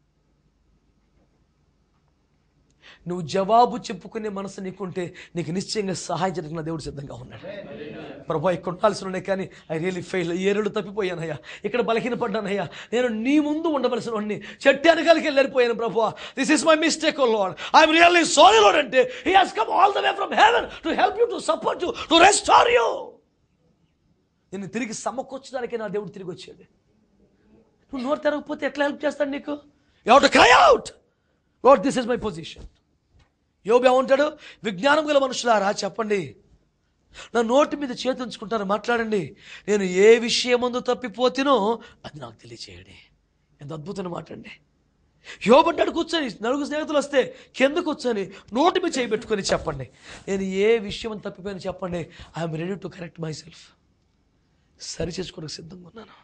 నువ్వు జవాబు చెప్పుకునే మనసు నీకుంటే నీకు నిశ్చయంగా సహాయం చేయడానికి నా దేవుడు సిద్ధంగా ఉన్నాడు. ప్రభా, ఇక్కడ ఉండాల్సి ఉన్నాయి కానీ ఐ రియలీ ఫెయిల్. ఏరుడు తప్పిపోయానయ్యా, ఇక్కడ బలహీనపడ్డానయ్యా, నేను నీ ముందు ఉండవలసిన వాడిని చెట్టు వెనకాలకి వెళ్ళిపోయాను ప్రభా. This is my mistake O Lord, I'm really sorry Lord అంటే he has come all the way from heaven to help you, to support you, to restore you. నిన్ను తిరిగి సమకూర్చడానికే నా దేవుడు తిరిగి వచ్చాడు. నువ్వు నోరు తెరగకపోతే ఎట్లా హెల్ప్ చేస్తాడు నీకు? You have to cry out, Lord this is my position. యోబు ఏమంటాడు? విజ్ఞానం గల మనుషులారా చెప్పండి, నా నోటి మీద చేతి ఉంచుకుంటాను, మాట్లాడండి. నేను ఏ విషయమందు తప్పిపోతినో అది నాకు తెలియచేయండి. ఎంత అద్భుతమైన మాట అండి. యోబు అంటాడు, కూర్చొని నలుగురు స్నేహితులు వస్తే కింద కూర్చొని నోటి మీద చేయబెట్టుకొని చెప్పండి, నేను ఏ విషయం తప్పిపోయినా చెప్పండి. I'm ready to correct myself. సరి చేసుకోవడానికి సిద్ధంగా ఉన్నాను.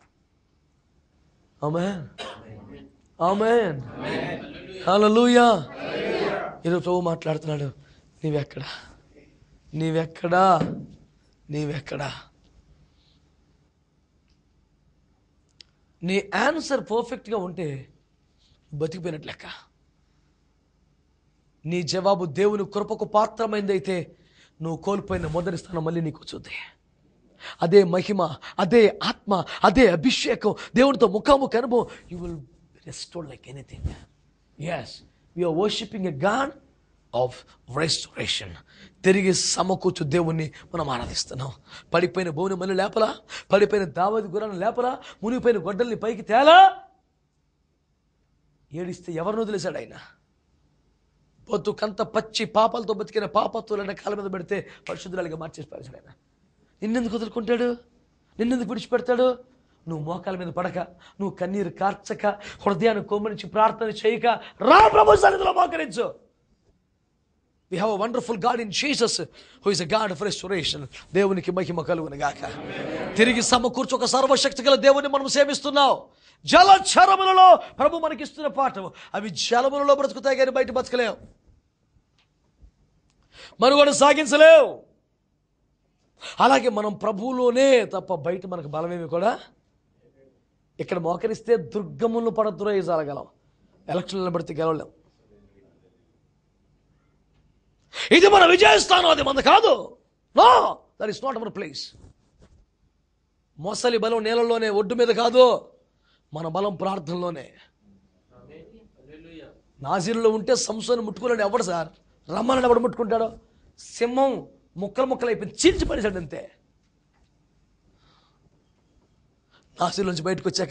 ఆమేన్, ఆమేన్, హల్లెలూయా. ఈరోజు ప్రభు మాట్లాడుతున్నాడు, నీవెక్కడా, నీవెక్కడా, నీవెక్కడా? నీ ఆన్సర్ పర్ఫెక్ట్గా ఉంటే బతికిపోయినట్లు లెక్క. నీ జవాబు దేవుని కృపకు పాత్రమైందైతే నువ్వు కోల్పోయిన మొదటి స్థానం మళ్ళీ నీకు వచ్చుద్ది. అదే మహిమ, అదే ఆత్మ, అదే అభిషేకం, దేవునితో ముఖాముఖి అనుభవం. You will restore like anything. Yes, we're worshipping a God of restoration. తిరిగి సమకూర్చు దేవుణ్ణి మనం ఆరాధిస్తున్నాం. పడిపోయిన భూమిని మళ్ళీ లేపలా, పడిపోయిన దావీదు గుర్రాన్ని లేపలా, మునిగిపోయిన గొడ్డల్ని పైకి తేలా. ఏడిస్తే ఎవరినో వదిలేశాడు ఆయన. బతుకంత పచ్చి పాపాలతో బతికిన పాపత్తులన్న కాళ్ళ మీద పెడితే పరిశుద్ధురాలిగా మార్చేసి పారేశాడు ఆయన. నిన్నెందుకు వదులుకుంటాడు? నిన్నెందుకు విడిచిపెడతాడు? నువ్వు మోకాల మీద పడక, నువ్వు కన్నీరు కార్చక, హృదయాన్ని కొమ్మరించి ప్రార్థన చేయక, రా ప్రభు సన్నిధిలో మోకరించు. We have a wonderful God in Jesus who is a God of restoration. దేవునికి మహిమ కలుగును గాక. తిరిగి సమకూర్చు ఒక సర్వశక్తి గల దేవుని మనం సేవిస్తున్నాం. జలచరములలో ప్రభు మనకిస్తున్న పాఠం, అవి జలములలో బ్రతుకుతాయి కానీ బయట బతకలేవు, మనుగడ సాగించలేవు. అలాగే మనం ప్రభువులోనే తప్ప బయట మనకు బలమేమి కూడా. ఇక్కడ మోకరిస్తే దుర్గములను పడద్దురై సాగలం, ఎలక్షన్లు నిలబడితే గెలవలేం. ఇది మన విజయస్థానం, అది మన కాదు. No, that is not our place. మొసలి బలం నేలలోనే, ఒడ్డు మీద కాదు. మన బలం ప్రార్థనలోనే. నాజీరులో ఉంటే సంసోను ముట్టుకోలేడు ఎవడు సార్? రమ్మని ఎవడు ముట్టుకుంటాడో? సింహం ముక్కలు ముక్కలు అయిపోయింది, చీల్చి పడేశాడు అంతే. నాజీరు నుంచి బయటకు వచ్చాక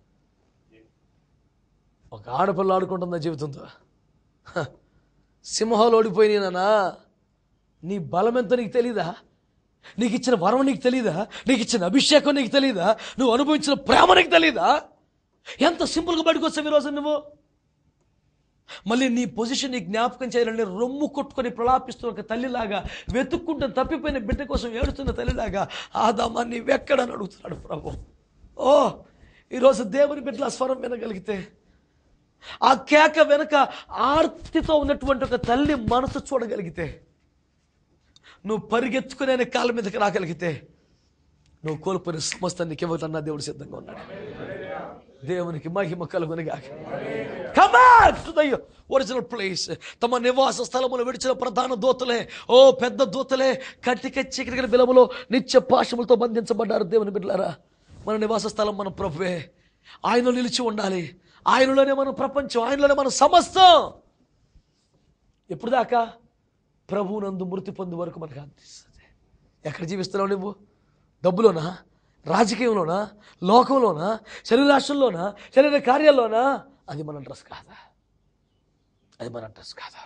ఒక ఆడపిల్ల ఆడుకుంటుందా జీవితంతో. సింహాలు ఓడిపోయినానా? నీ బలం ఎంతో నీకు తెలీదా? నీకు ఇచ్చిన వరం నీకు తెలీదా? నీకు ఇచ్చిన అభిషేకం నీకు తెలీదా? నువ్వు అనుభవించిన ప్రేమ నీకు తెలీదా? ఎంత సింపుల్గా బయటకు వచ్చావు ఈరోజు నువ్వు. మళ్ళీ నీ పొజిషన్ నీ జ్ఞాపకం చేయాలని రొమ్ము కొట్టుకొని ప్రలాపిస్తున్న ఒక తల్లిలాగా, వెతుక్కుంటున్న తప్పిపోయిన బిడ్డ కోసం ఏడుతున్న తల్లిలాగా, ఆదామా నీవెక్కడని అడుగుతున్నాడు ప్రభు. ఓ, ఈరోజు దేవుని బిడ్డల స్వరం వినగలిగితే, ఆ కేక వెనక ఆర్తితో ఉన్నటువంటి ఒక తల్లి మనసు చూడగలిగితే, నువ్వు పరిగెత్తుకునే కాళ్ళ మీదకి రాగలిగితే, నువ్వు కోల్పోయిన సమస్తానికి ఇవ్వటన్నా దేవుడు సిద్ధంగా ఉన్నాడు. దేవునికి మహిమ కలుగునుగాక. Come back to the original place. తమ నివాస స్థలమును విడిచిన ప్రధాన దూతలే, ఓ పెద్ద దూతలే, కటిక చీకటి బిలములో నిత్య పాశములతో బంధించబడ్డారు. దేవుని బిడ్డలారా, మన నివాస స్థలం మన ప్రభువే. ఆయనలో నిలిచి ఉండాలి. ఆయనలోనే మన ప్రపంచం, ఆయనలోనే మన సమస్తం. ఎప్పుడు దాకా? ప్రభువునందు మృతి పొందు వరకు మనకు అనిపిస్తుంది. ఎక్కడ జీవిస్తున్నావు నువ్వు? డబ్బులోనా? రాజకీయంలోనా, లోకంలోనా, శరీరాశల్లోనా, శరీర కార్యాల్లోనా, అది మన డ్రెస్ కాదా? అది మన డ్రెస్ కాదా?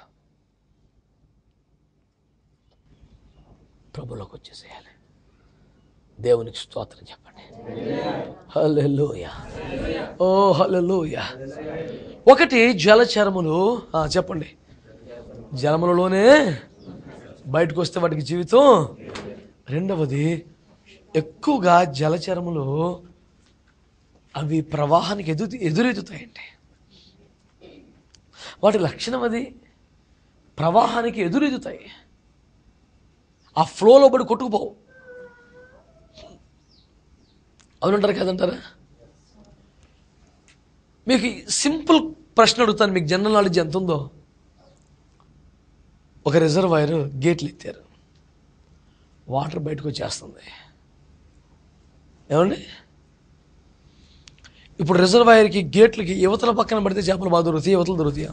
ప్రభులోకి వచ్చేసేయాలి. దేవునికి స్తోత్రం చెప్పండి. హల్లెలూయా, ఓ హల్లెలూయా. ఒకటి జలచరములు, చెప్పండి, జలములలోనే బయటకు వస్తే వాటికి జీవితం. రెండవది, ఎక్కువగా జలచరములు అవి ప్రవాహానికి ఎదురెదుతాయండి. వాటి లక్షణం అది, ప్రవాహానికి ఎదురెదుతాయి. ఆ ఫ్లోలో పడి కొట్టుకుపోవు. అవునంటారు కదంటారా? మీకు సింపుల్ ప్రశ్న అడుగుతాను, మీకు జనరల్ నాలెడ్జ్ ఎంత ఉందో. ఒక రిజర్వాయర్ గేట్లు ఎత్తారు, వాటర్ బయటకు వచ్చేస్తుంది. ఏమండి, ఇప్పుడు రిజర్వాయర్కి గేట్లకి యువతల పక్కన పడితే చేపలు బాగా దొరుకుతాయి, యువతలు దొరుకుతాయా?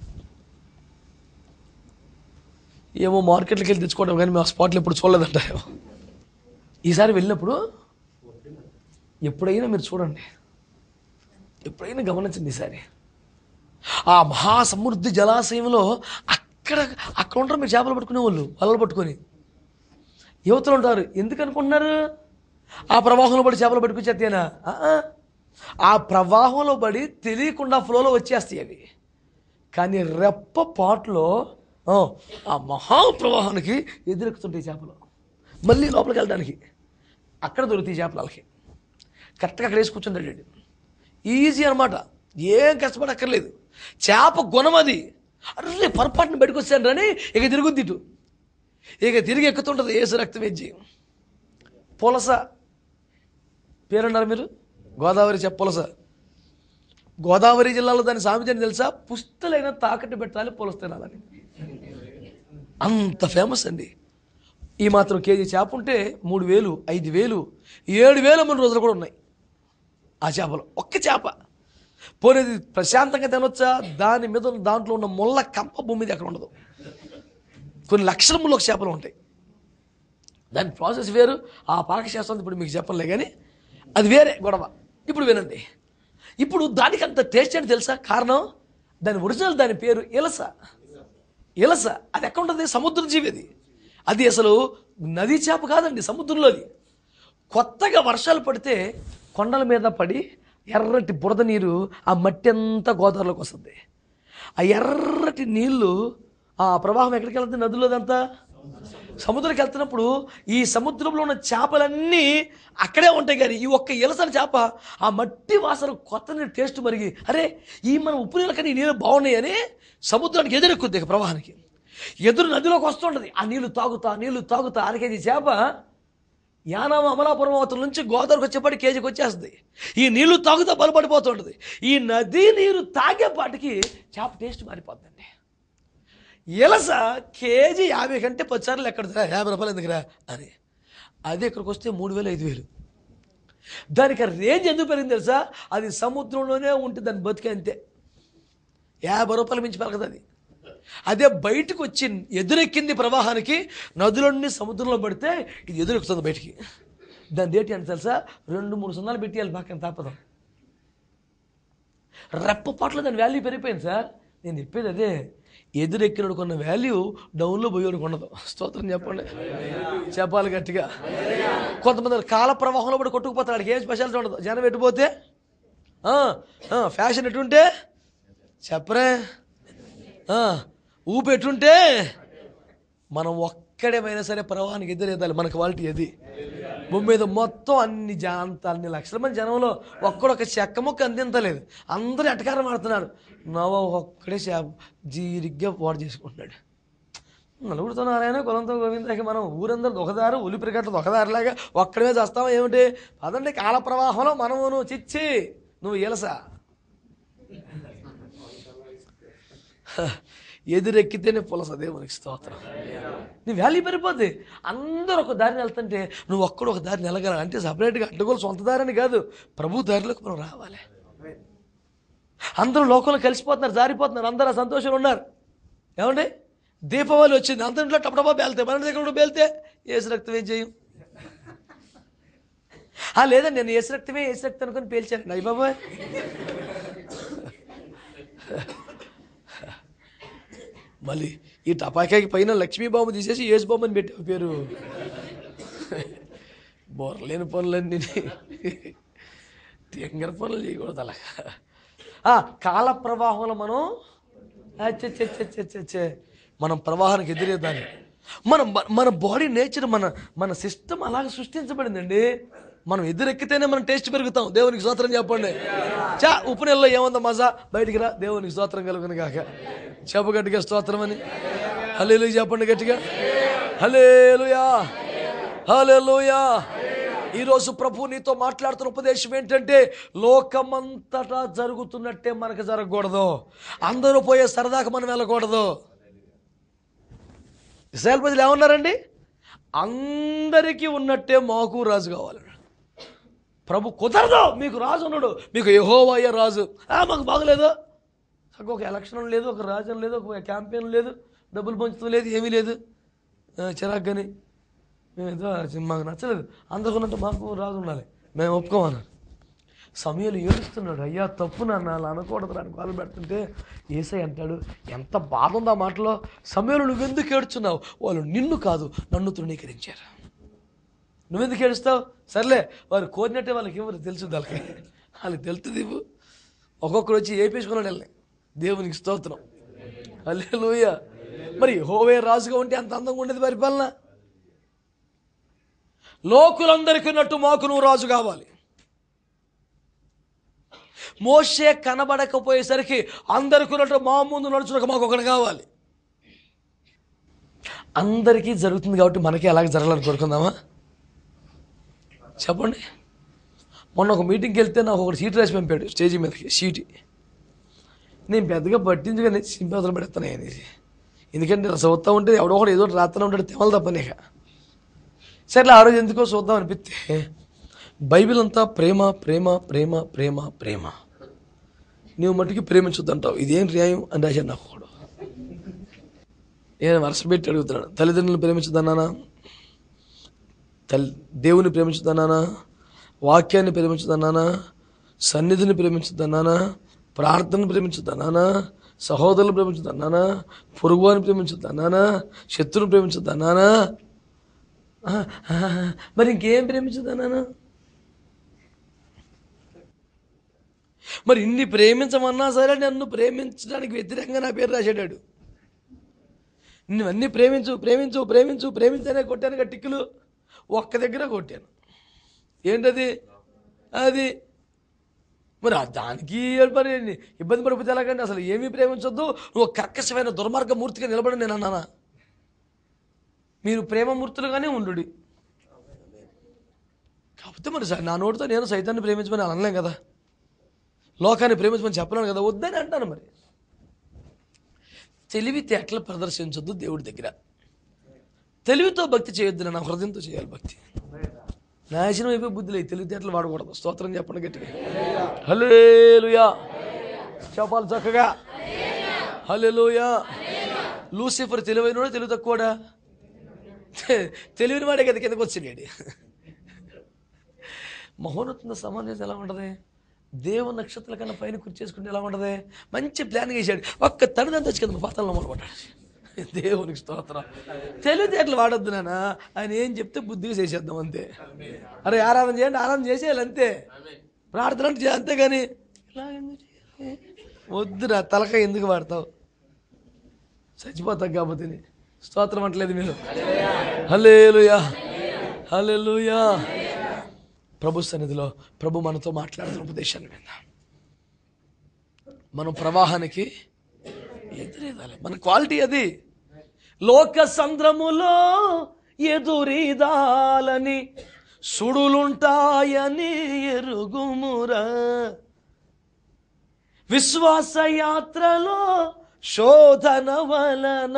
ఏమో మార్కెట్కి వెళ్ళి తెచ్చుకోవడం, కానీ మేము ఆ స్పాట్లు ఎప్పుడు చూడలేదంటారు. ఈసారి వెళ్ళినప్పుడు ఎప్పుడైనా మీరు చూడండి, ఎప్పుడైనా గమనించండి. ఈసారి ఆ మహాసమృద్ధి జలాశయంలో అక్కడ ఉంటారు మీరు చేపలు పట్టుకునే వాళ్ళు, వలలు పట్టుకొని. యువతలు ఉంటారు. ఎందుకు అనుకుంటున్నారు? ఆ ప్రవాహంలో పడి చేపలు పట్టుకొచ్చేస్తేనా? ఆ ప్రవాహంలో పడి తెలియకుండా ఫ్లోలో వచ్చేస్తాయి అవి. కానీ రెప్ప పాటులో ఆ మహాప్రవాహానికి ఎదురెక్కుతుంటాయి చేపలు. మళ్ళీ లోపలికి వెళ్ళడానికి అక్కడ దొరుకుతాయి చేపలు. వాళ్ళకి కరెక్ట్గా అక్కడ వేసి కూర్చుంటాడు. ఈజీ అనమాట, ఏం కష్టపడక్కర్లేదు. చేప గుణం అది. అరే పొరపాటున బయటకు వచ్చాను రాని ఇక తిరుగుద్ది, ఇక తిరిగి ఎక్కుతుంటుంది. ఏసు రక్తం వెజ్జి. పులస పేరున్నారు మీరు? గోదావరి పులస. గోదావరి జిల్లాలో దాని సామెత తెలుసా? పుస్తలైన తాకట్టు పెట్టాలి, పులస తినాలని. అంత ఫేమస్ అండి. ఈ మాత్రం కేజీ చేప ఉంటే 3,000, 5,000, 7,000 మన రోజులు కూడా ఉన్నాయి ఆ చేపలు. ఒక్క చేప పోనేది ప్రశాంతంగా తినొచ్చా? దాని మీద దాంట్లో ఉన్న ముళ్ళ కంప భూమి మీద ఎక్కడ ఉండదు. కొన్ని లక్షల ముళ్ళ చేపలు ఉంటాయి. దాని ప్రాసెస్ వేరు, ఆ పాకశాస్త్రం ఇప్పుడు మీకు చెప్పలే, కానీ అది వేరే గొడవ. ఇప్పుడు వినండి, ఇప్పుడు దానికి అంత టేస్ట్ అని తెలుసా? కారణం దాని ఒరిజినల్, దాని పేరు ఇలస. ఇలస అది ఎక్కడ ఉంటుంది? సముద్ర జీవి అది. అది అసలు నదీ చేప కాదండి, సముద్రంలోది. కొత్తగా వర్షాలు పడితే కొండల మీద పడి ఎర్రటి బురద నీరు ఆ మట్టి అంతా గోదావరిలోకి వస్తుంది. ఆ ఎర్రటి నీళ్లు ఆ ప్రవాహం ఎక్కడికి వెళ్తుంది? నదుల్లోదంతా సముద్రానికి వెళ్తున్నప్పుడు ఈ సముద్రంలో ఉన్న చేపలన్నీ అక్కడే ఉంటాయి. కానీ ఈ ఒక్క ఇలసని చేప ఆ మట్టి వాసన కొత్త నీరు టేస్ట్ మరిగి, అరే ఈ మన ఉప్పు నీళ్ళ కన్నా ఈ నీళ్ళు బాగున్నాయి అని సముద్రానికి ఎదురెక్కుద్ది. ప్రవాహానికి ఎదురు నదిలోకి వస్తుంటుంది. ఆ నీళ్లు తాగుతా 1 కేజీ చేప యానామ అమలాపురం అవతల నుంచి గోదావరికి వచ్చేపాటి కేజీకి వచ్చేస్తుంది. ఈ నీళ్లు తాగుతా బలపడిపోతుంటుంది. ఈ నదీ నీరు తాగేపాటికి చేప టేస్ట్ మారిపోతుందండి. ఇలస కేజీ 50 కంటే 10 సార్లు ఎక్కడ 50 రూపాయలు ఎందుకురా అని. అదే ఇక్కడికి వస్తే 3,000, 5,000. దానికి రేంజ్ ఎందుకు పెరిగింది తెలుసా? అది సముద్రంలోనే ఉంటుంది, దాన్ని బతికే అంతే. 50 రూపాయలు మించి పెరగదు అది. అదే బయటకు వచ్చి ఎదురెక్కింది ప్రవాహానికి, నదులన్నీ సముద్రంలో పడితే ఇది ఎదురెక్కుతుంది బయటికి. దాని డేట్ అంటే తెలుసా? 2-3 సున్నాలు పెట్టేయాలి పక్కన, తప్పదు. రెప్పపాట్లో దాని వాల్యూ పెరిగిపోయింది సార్. నేను చెప్పేది అదే, ఎదురెక్కినోడు కొన్న వాల్యూ డౌన్లో పోయేవాడికి ఉండదు. స్తోత్రం చెప్పండి, చెప్పాలి గట్టిగా. కొంతమంది కాల ప్రవాహంలో పడి కొట్టుకుపోతాడు, వాడికి ఏం స్పెషాలిటీ ఉండదు. జనం ఎట్టుపోతే ఫ్యాషన్ ఎటుంటే చెప్పరే, ఊపి ఎటుంటే మనం ఒక్కడేమైనా సరే ప్రవాహానికి ఎదురెదాలి. మన క్వాలిటీ అది. భూమి మీద మొత్తం అన్ని లక్షల మంది జనంలో ఒక్కడొక్క చెక్క మొక్క అందింతలేదు. అందరూ ఎటకారం ఆడుతున్నారు. నవ్వు ఒక్కడే జీరిగ్గా పాడు చేసుకుంటున్నాడు. నలుగురితో నారాయణ కులంతో గోవిందాకి మనం ఊరందరూ ఒకదారు, ఉలిపిరిగట్లది ఒకదారిలాగా ఒక్కడమే చేస్తాం ఏమిటి? పదండి కాల ప్రవాహంలో మనమును చిచ్చి నువ్వు ఇలసా. ఎదురెక్కితేనే పులస. దేవునికి స్తోత్రం. నీ వాల్యూ పెరిగిపోద్ది. అందరూ ఒక దారిని వెళ్తుంటే నువ్వు ఒక్కడు ఒక దారిని వెళ్ళగల అంటే సపరేట్గా అడ్డగోలు సొంత దారిని కాదు, ప్రభు దారిలోకి మనం రావాలి. అందరూ లోకంలో కలిసిపోతున్నారు, జారిపోతున్నారు, అందరూ సంతోషంగా ఉన్నారు. ఏమండి, దీపావళి వచ్చింది, అందరి ఇంట్లో టపటపా బేల్తే, మన దగ్గర కూడా బేల్తే ఏసు రక్తం ఏం చేయం? లేదండి నేను ఏసు రక్తమే ఏసు రక్తం అనుకుని పేల్చానండి. అయ్య బాబాయ్, మళ్ళీ ఈ టపాకాయకి పైన లక్ష్మీబాబు తీసేసి యేసు బాబు అని పెట్టావు పేరు. బోర్లేని పనులన్నీ తెంగర పనులు చేయకూడదు అలాగా. కాల ప్రవాహంలో మనం ప్రవాహానికి ఎదురేదాన్ని. మన బాడీ నేచర్, మన సిస్టమ్ అలాగే సృష్టించబడిందండి. మనం ఎదురెక్కితేనే మనం టేస్ట్ పెరుగుతాం. దేవునికి స్తోత్రం చెప్పండి. ఉప్పు నెలలో ఏముందో మజా, బయటికి రా. దేవునికి స్తోత్రం కలుగును గాక. చెప్పు గట్టిగా స్తోత్రం అని. హల్లెలూయా చెప్పండి గట్టిగా. హల్లెలూయా, హల్లెలూయా. ఈరోజు ప్రభు నీతో మాట్లాడుతున్న ఉపదేశం ఏంటంటే, లోకమంతటా జరుగుతున్నట్టే మనకు జరగకూడదు. అందరూ పోయే సరదాకు మనం వెళ్ళకూడదు. ఇశ్రాయేలు ప్రజలు ఏమన్నారండి? అందరికీ ఉన్నట్టే మాకు రాజు కావాలన్నాడు. ప్రభు కుదరదు, మీకు రాజు ఉన్నాడు, మీకు యెహోవాయే రాజు. మాకు బాగలేదు, ఒక ఎలక్షన్ లేదు, ఒక రాజ్యం లేదు, ఒక క్యాంపెయిన్ లేదు, డబ్బులు పంచుతూ లేదు, ఏమీ లేదు, చిరాకు కానీ మేమేదో మాకు నచ్చలేదు, అందరికీ ఉన్నట్టు మాకు రాజు ఉండాలి, మేము ఒప్పుకోమన్నారు. సమయాలు ఏడుస్తున్నాడు, అయ్యా తప్పు నాన్న అలా అనకూడదు అని కాలు పెడుతుంటే యేసయ్య అంటాడు, ఎంత బాధ ఉంది ఆ మాటలో. సమయాలు నువ్వెందుకు ఏడుచున్నావు? వాళ్ళు నిన్ను కాదు నన్ను తృణీకరించారు. నువ్వెందుకు ఏడుస్తావు? సర్లే, వారు కోరినట్టే వాళ్ళకి ఎవరు తెలుసు, వాళ్ళకి తెలుస్తుంది. ఇవ్వు ఒక్కొక్కరు వచ్చి ఏపేసుకున్నాడు వెళ్ళి. దేవునికి స్తోత్రం, హల్లెలూయా. మరి యెహోవా రాజుగా ఉంటే అంత అందంగా ఉండేది పరిపాలన. లోకులందరికీ ఉన్నట్టు మాకు నువ్వు రాజు కావాలి. మోషే కనబడకపోయేసరికి అందరికీ ఉన్నట్టు మా ముందు నడుచుకు మాకు ఒకటి కావాలి. అందరికీ జరుగుతుంది కాబట్టి మనకి అలాగే జరగాలని కోరుకుందామా? చెప్పండి. మొన్న ఒక మీటింగ్కి వెళ్తే నాకు ఒకటి సీట్ రాసి పంపాడు స్టేజీ మీదకి. సీటు నేను పెద్దగా పట్టించుకొని సింపేతలు పెడతాను అనేసి, ఎందుకంటే చూస్తూ ఉంటే ఎవడో ఒకటి ఏదో రాస్తూనే ఉంటాడు, తెమలు తప్పనేక. సరే ఆ రోజు ఎందుకో చూద్దాం అనిపిస్తే బైబిల్ అంతా ప్రేమ ప్రేమ ప్రేమ ప్రేమ ప్రేమ, నువ్వు మట్టుకి ప్రేమించొద్దంటావు, ఇదేం న్యాయం అని రాశాడు నాకు కూడా. నేను వరుస పెట్టి అడుగుతున్నాడు, తల్లిదండ్రులను ప్రేమించొద్దన్నానా, దేవుని ప్రేమించొద్దన్నానా, వాక్యాన్ని ప్రేమించొద్దన్నానా, సన్నిధిని ప్రేమించొద్దన్నానా, ప్రార్థనను ప్రేమించొద్దన్నానా, సహోదరులను ప్రేమించొద్దన్నానా, పొరుగువారిని ప్రేమించొద్దన్నానా, శత్రువుని ప్రేమించొద్దన్నానా, మరి ఇంకేం ప్రేమించొద్దన్నానా? మరి ఇన్ని ప్రేమించమన్నా సరే నన్ను ప్రేమించడానికి వ్యతిరేకంగా నా పేరు రాశాడు. నువ్వన్నీ ప్రేమించు ప్రేమించు ప్రేమించు ప్రేమించనే కొట్టాను టిక్కులు, ఒక్క దగ్గర కొట్టాను. ఏంటది? అది మరి దానికి మరి ఇబ్బంది పడిపోతే ఎలాగండి? అసలు ఏమీ ప్రేమించొద్దు, నువ్వు కర్కశమైన దుర్మార్గ మూర్తిగా నిలబడి నేను అన్నానా? మీరు ప్రేమమూర్తులుగానే ఉండు. కాకపోతే మరి నా నోటితో నేను సైతాన్ని ప్రేమించమని అనలేం కదా, లోకాన్ని ప్రేమించమని చెప్పలేను కదా, వద్దని అంటాను. మరి తెలివితేటలు ప్రదర్శించొద్దు దేవుడి దగ్గర. తెలివితో భక్తి చేయొద్దు, నా హృదయంతో చేయాలి భక్తి. నాశనం అయిపోయి బుద్ధి లేదు, తెలివితేటలు వాడకూడదు. స్తోత్రం చెప్పండి గట్టిగా. హల్లెలూయా చెప్పాలి చక్కగా. హల్లెలూయా. లూసిఫర్ తెలివైనోడా తెలివి తక్కువడా? తెలివిన వాడే కదా కిందకు వచ్చినాడు. మహోన్నత సమాజం ఎలా ఉంటుంది? దేవుని నక్షత్రాల కన్నా పైన కూర్చేసుకుంటే ఎలా ఉంటుంది? మంచి ప్లాన్ చేశాడు, ఒక్క తడిదంతా వచ్చి కదా పాతాళంలో మొదలుపడ్డాడు. దేవునికి స్తోత్రం. తెలివితేటలు వాడొద్దు నాన్న, ఆయన ఏం చెప్తే బుద్ధిగా చేసేద్దాం అంతే. అరే ఆరాధన చేయండి, ఆరాధన చేసేయాలి అంతే, ప్రార్థన అంటే అంతేగాని ఇలా ఎందుకు వద్దురా, తలకాయ ఎందుకు వాడతావు, చచ్చిపోతావు కాబట్టి. స్తోత్రం అంటలేదు మీరు. హల్లెలూయా, హల్లెలూయా. ప్రభు సన్నిధిలో ప్రభు మనతో మాట్లాడుతున్న ఉపదేశాన్ని విందాం. మనం ప్రవాహానికి ఎదురేదాలి, మన క్వాలిటీ అది. లోక సంద్రములో ఎదురీదాలని సుడులుంటాయని ఎరుగుమురా, విశ్వాసయాత్రలో శోధన వలన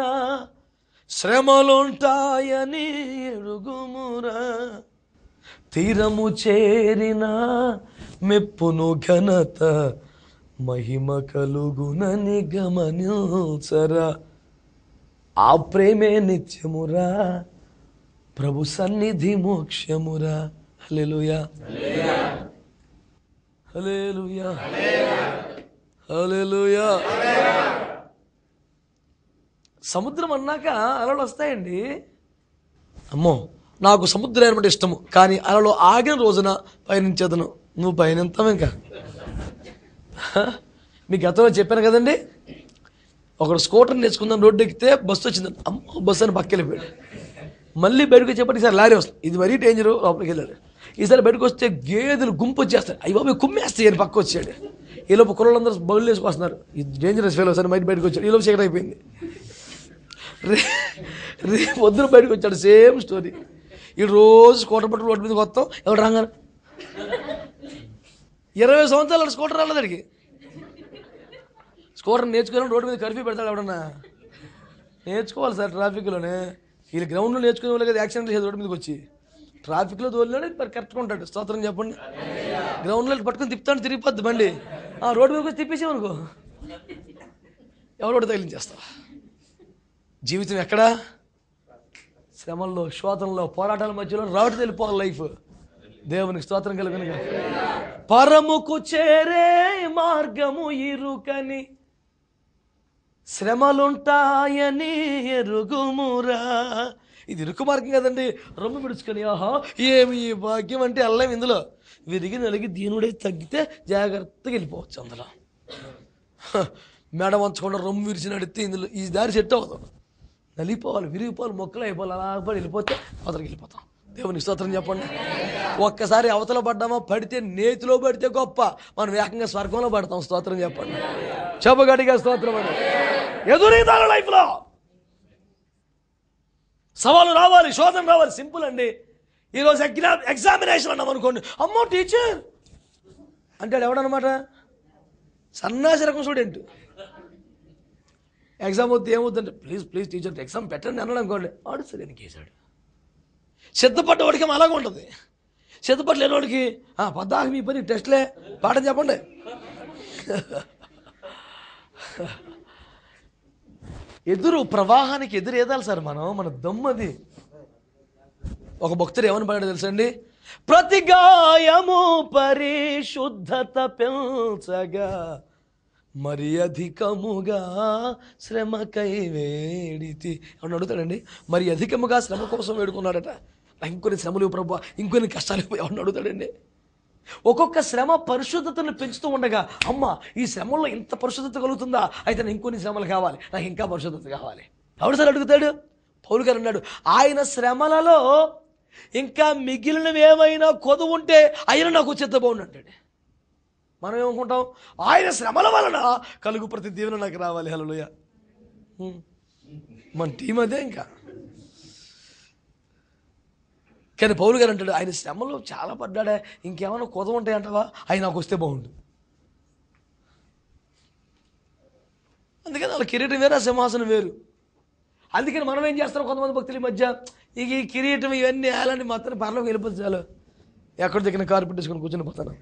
శ్రమలుంటాయని ఎరుగుమురా, తీరము చేరిన మెప్పును ఘనత మహిమ కలుగునని గమనించరా, ఆ ప్రేమే నిత్యమురా, ప్రభు సన్నిధి మోక్షమురా. హల్లెలూయా, హల్లెలూయా, హల్లెలూయా. సముద్రం అన్నాక అలలు వస్తాయండి. అమ్మో, నాకు సముద్రం అంటే ఇష్టము, కానీ అలలో ఆగిన రోజున పయనించేదను. నువ్వు పయనిస్తావు ఇంకా. మీకు గతంలో చెప్పాను కదండి, ఒకడు స్కూటర్ నేర్చుకుందాం రోడ్డు ఎక్కితే బస్సు వచ్చింది, అమ్మో బస్సు అని పక్క వెళ్ళిపోయాడు. మళ్ళీ బయటకు వచ్చేప్పటికి ఈసారి లారీ వస్తుంది, ఇది మరీ డేంజరు, లోపలికి వెళ్ళాడు. ఈసారి బయటకు వస్తే గేదెలు గుంపు వచ్చేస్తాయి, అయ్యి బాబు కుమ్మేస్తాయి అని పక్క వచ్చాడు. ఈలోపు కుర్రలందరూ బౌళ్ళు వేసుకొస్తున్నారు, ఇది డేంజరస్ ఫెయిల్ సార్ బయటకు వచ్చాడు. ఈలోపు చీకటి అయిపోయింది. రేపు పొద్దున బయటకు వచ్చాడు, సేమ్ స్టోరీ. ఈ రోజు స్కూటర్ పట్టు రోడ్డు మీదకి వస్తాం, ఎవరు రాగానే 20 సంవత్సరాలు స్కూటర్ రాలేదు అడిగి. స్కూటర్ నేర్చుకుని రోడ్డు మీద కర్ఫ్యూ పెడతాడు ఎవడన్నా. నేర్చుకోవాలి సార్ ట్రాఫిక్లోనే. వీళ్ళు గ్రౌండ్లో నేర్చుకునే వాళ్ళు కదా యాక్సిడెంట్ చేసి రోడ్డు మీదకి వచ్చి. ట్రాఫిక్లో తోలినాడు మరి కరెక్ట్గా ఉంటాడు. స్తోత్రం చెప్పండి. గ్రౌండ్లో పట్టుకుని తిప్పుతాను, తిరిగిపోద్ది బండి. రోడ్డు మీదకి వచ్చి తిప్పేసామనుకో, ఎవరోడు తగిలించేస్తావు. జీవితం ఎక్కడా? శ్రమల్లో, శోధనలో, పోరాటాల మధ్యలో రావటి వెళ్ళిపోవాలి లైఫ్. దేవునికి స్తోత్రం కలుగును గాక. పరముకు చేరే మార్గము ఇరుకని శ్రమలుంటాయని ఎరుగుమురా. ఇది ఇరుకు మార్గం కదండి. రొమ్ము పిడుచుకొని ఆహా ఏమి భాగ్యం అంటే అల్లం. ఇందులో విరిగి నలిగి దీనుడే తగ్గితే జాగ్రత్తగా వెళ్ళిపోవచ్చు. అందులో మేడ వంచకుండా రొమ్ము విరిచి నడితే ఇందులో ఈ దారి సెట్ అవుతుంది. నలిగిపోవాలి, విరిగిపోవాలి, మొక్కలు అయిపోవాలి, అలా పడి వెళ్ళిపోతే అవతలకి వెళ్ళిపోతాం. దేవునికి స్తోత్రం చెప్పండి. ఒక్కసారి అవతల పడ్డామా, పడితే నేతిలో పడితే గొప్ప, మనం ఏకంగా స్వర్గంలో పడతాం. స్తోత్రం చెప్పండి. చెప్పగడిగా స్తోత్రం అని. ఎదురీదాల లైఫ్లో సవాలు రావాలి, శోధన రావాలి. సింపుల్ అండి. ఈరోజు ఎగ్జామినేషన్ అన్నాం అనుకోండి, అమ్మో టీచర్ అంటాడు ఎవడనమాట, సన్నాసి రకం స్టూడెంట్. ఎగ్జామ్ వద్దు ఏమవుతుందంటే ప్లీజ్ టీచర్ ఎగ్జామ్ పెట్టండి అన్నాడు అనుకోండి, వాడు సరే ఎన్నికేసాడు. సిద్ధపడ్డవాడికి అలాగే ఉంటుంది. సిద్ధపడలేనివాడికి పద్దాక మీ పని టెస్ట్లే పాఠం చెప్పండి. ఎదురు ప్రవాహానికి ఎదురు ఏదాలి సార్ మన దమ్మది. ఒక భక్తుడు ఏమని పడాడు తెలుసండి, ప్రతి గాయము పరిశుద్ధత పెంచగా మరి అధికముగా శ్రమకై వేడితి అని అడుగుతాడండి. మరి అధికముగా శ్రమ కోసం వేడుకున్నాడట. ఇంకొన్ని శ్రమలు ప్రభు, ఇంకొన్ని కష్టాలు ఎవరిని అడుగుతాడండి. ఒక్కొక్క శ్రమ పరిశుద్ధతను పెంచుతూ ఉండగా, అమ్మ ఈ శ్రమల్లో ఇంత పరిశుద్ధత కలుగుతుందా, అయితే నాకు ఇంకొన్ని శ్రమలు కావాలి, నాకు ఇంకా పరిశుద్ధత కావాలి. ఎవడు సార్ అడుగుతాడు? పౌలు గారు అన్నాడు, ఆయన శ్రమలలో ఇంకా మిగిలినవి ఏమైనా కొదువు ఉంటే ఆయన నాకు చిత్తబోండి అంటాడు. మనం ఏమనుకుంటాం, ఆయన శ్రమల వలన కలుగు ప్రతి దీవెన నాకు రావాలి. హల్లెలూయా. మన టీం అదే. ఇంకా కానీ పౌలు గారు అంటాడు, ఆయన శ్రమలో చాలా పడ్డాడే, ఇంకేమైనా కొదవ ఉంటాయంటావా, ఆయన నాకు వస్తే బాగుండు. అందుకని వాళ్ళ కిరీటం వేరు, ఆ సింహాసనం వేరు. అందుకని మనం ఏం చేస్తాం, కొంతమంది భక్తుల మధ్య ఈ కిరీటం ఇవన్నీ వేయాలని మాత్రం పర్లోకి వెళ్ళిపోతే చాలు, ఎక్కడ దగ్గర కారు పెట్టేసుకొని కూర్చొని పోతాను.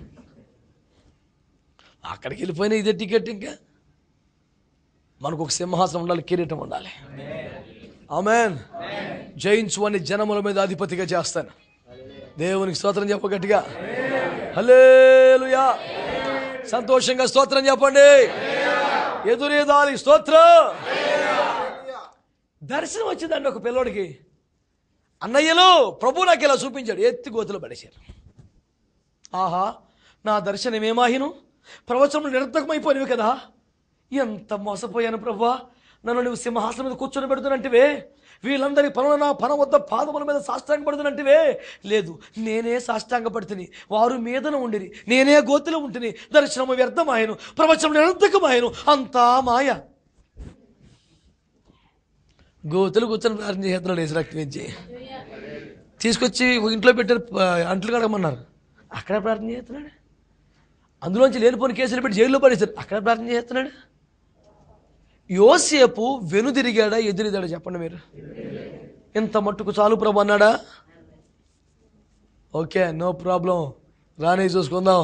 అక్కడికి వెళ్ళిపోయినా ఇదే టికెట్. ఇంకా మనకు ఒక సింహాసనం ఉండాలి, కిరీటం ఉండాలి. ఆమేన్. జయించు అని జనముల మీద అధిపతిగా చేస్తాను. దేవునికి స్తోత్రం చెప్ప గట్టిగా. హల్లెలూయా. సంతోషంగా స్తోత్రం చెప్పండి. ఎదురేదాలి స్తోత్రం. దర్శనం వచ్చిందండి ఒక పిల్లోడికి. అన్నయ్యలు ప్రభు నాకు ఇలా చూపించాడు, ఎత్తి గోతులు పడేశారు. ఆహా నా దర్శనం ఏమాహిను, ప్రవచనం నిరర్థకమైపోయినవి కదా, ఎంత మోసపోయాను ప్రభువా, నన్ను నువ్వు సింహాసనం మీద కూర్చొని పెడుతున్నట్టువే, వీళ్ళందరి పనుల నా పన వద్ద పాదముల మీద సాష్టాంగ పడుతున్నట్టువే. లేదు, నేనే సాష్టాంగ పడుతుని, వారు మీదన ఉండిరి, నేనే గోతిలో ఉంటుని, దర్శనము వ్యర్థమాయను, ప్రవచనం నిరర్థకమాయను, అంతా మాయ. గోతులు కూర్చొని ప్రార్థన చేస్తున్నాడు. వేసి రక్తం ఇచ్చి తీసుకొచ్చి ఇంట్లో పెట్టారు, అంట్లు కడగమన్నారు, అక్కడ ప్రార్థన చేస్తున్నాడు. అందులోంచి లేనిపోని కేసులు పెట్టి జైల్లో పడేశారు, అక్కడ ప్రార్థన చేస్తున్నాడు. యోసేపు వెనుదిరిగాడా ఎదురుదాడా చెప్పండి మీరు? ఇంత మట్టుకు చాలు ప్రభు అన్నాడా? ఓకే నో ప్రాబ్లం, రానే చూసుకుందాం.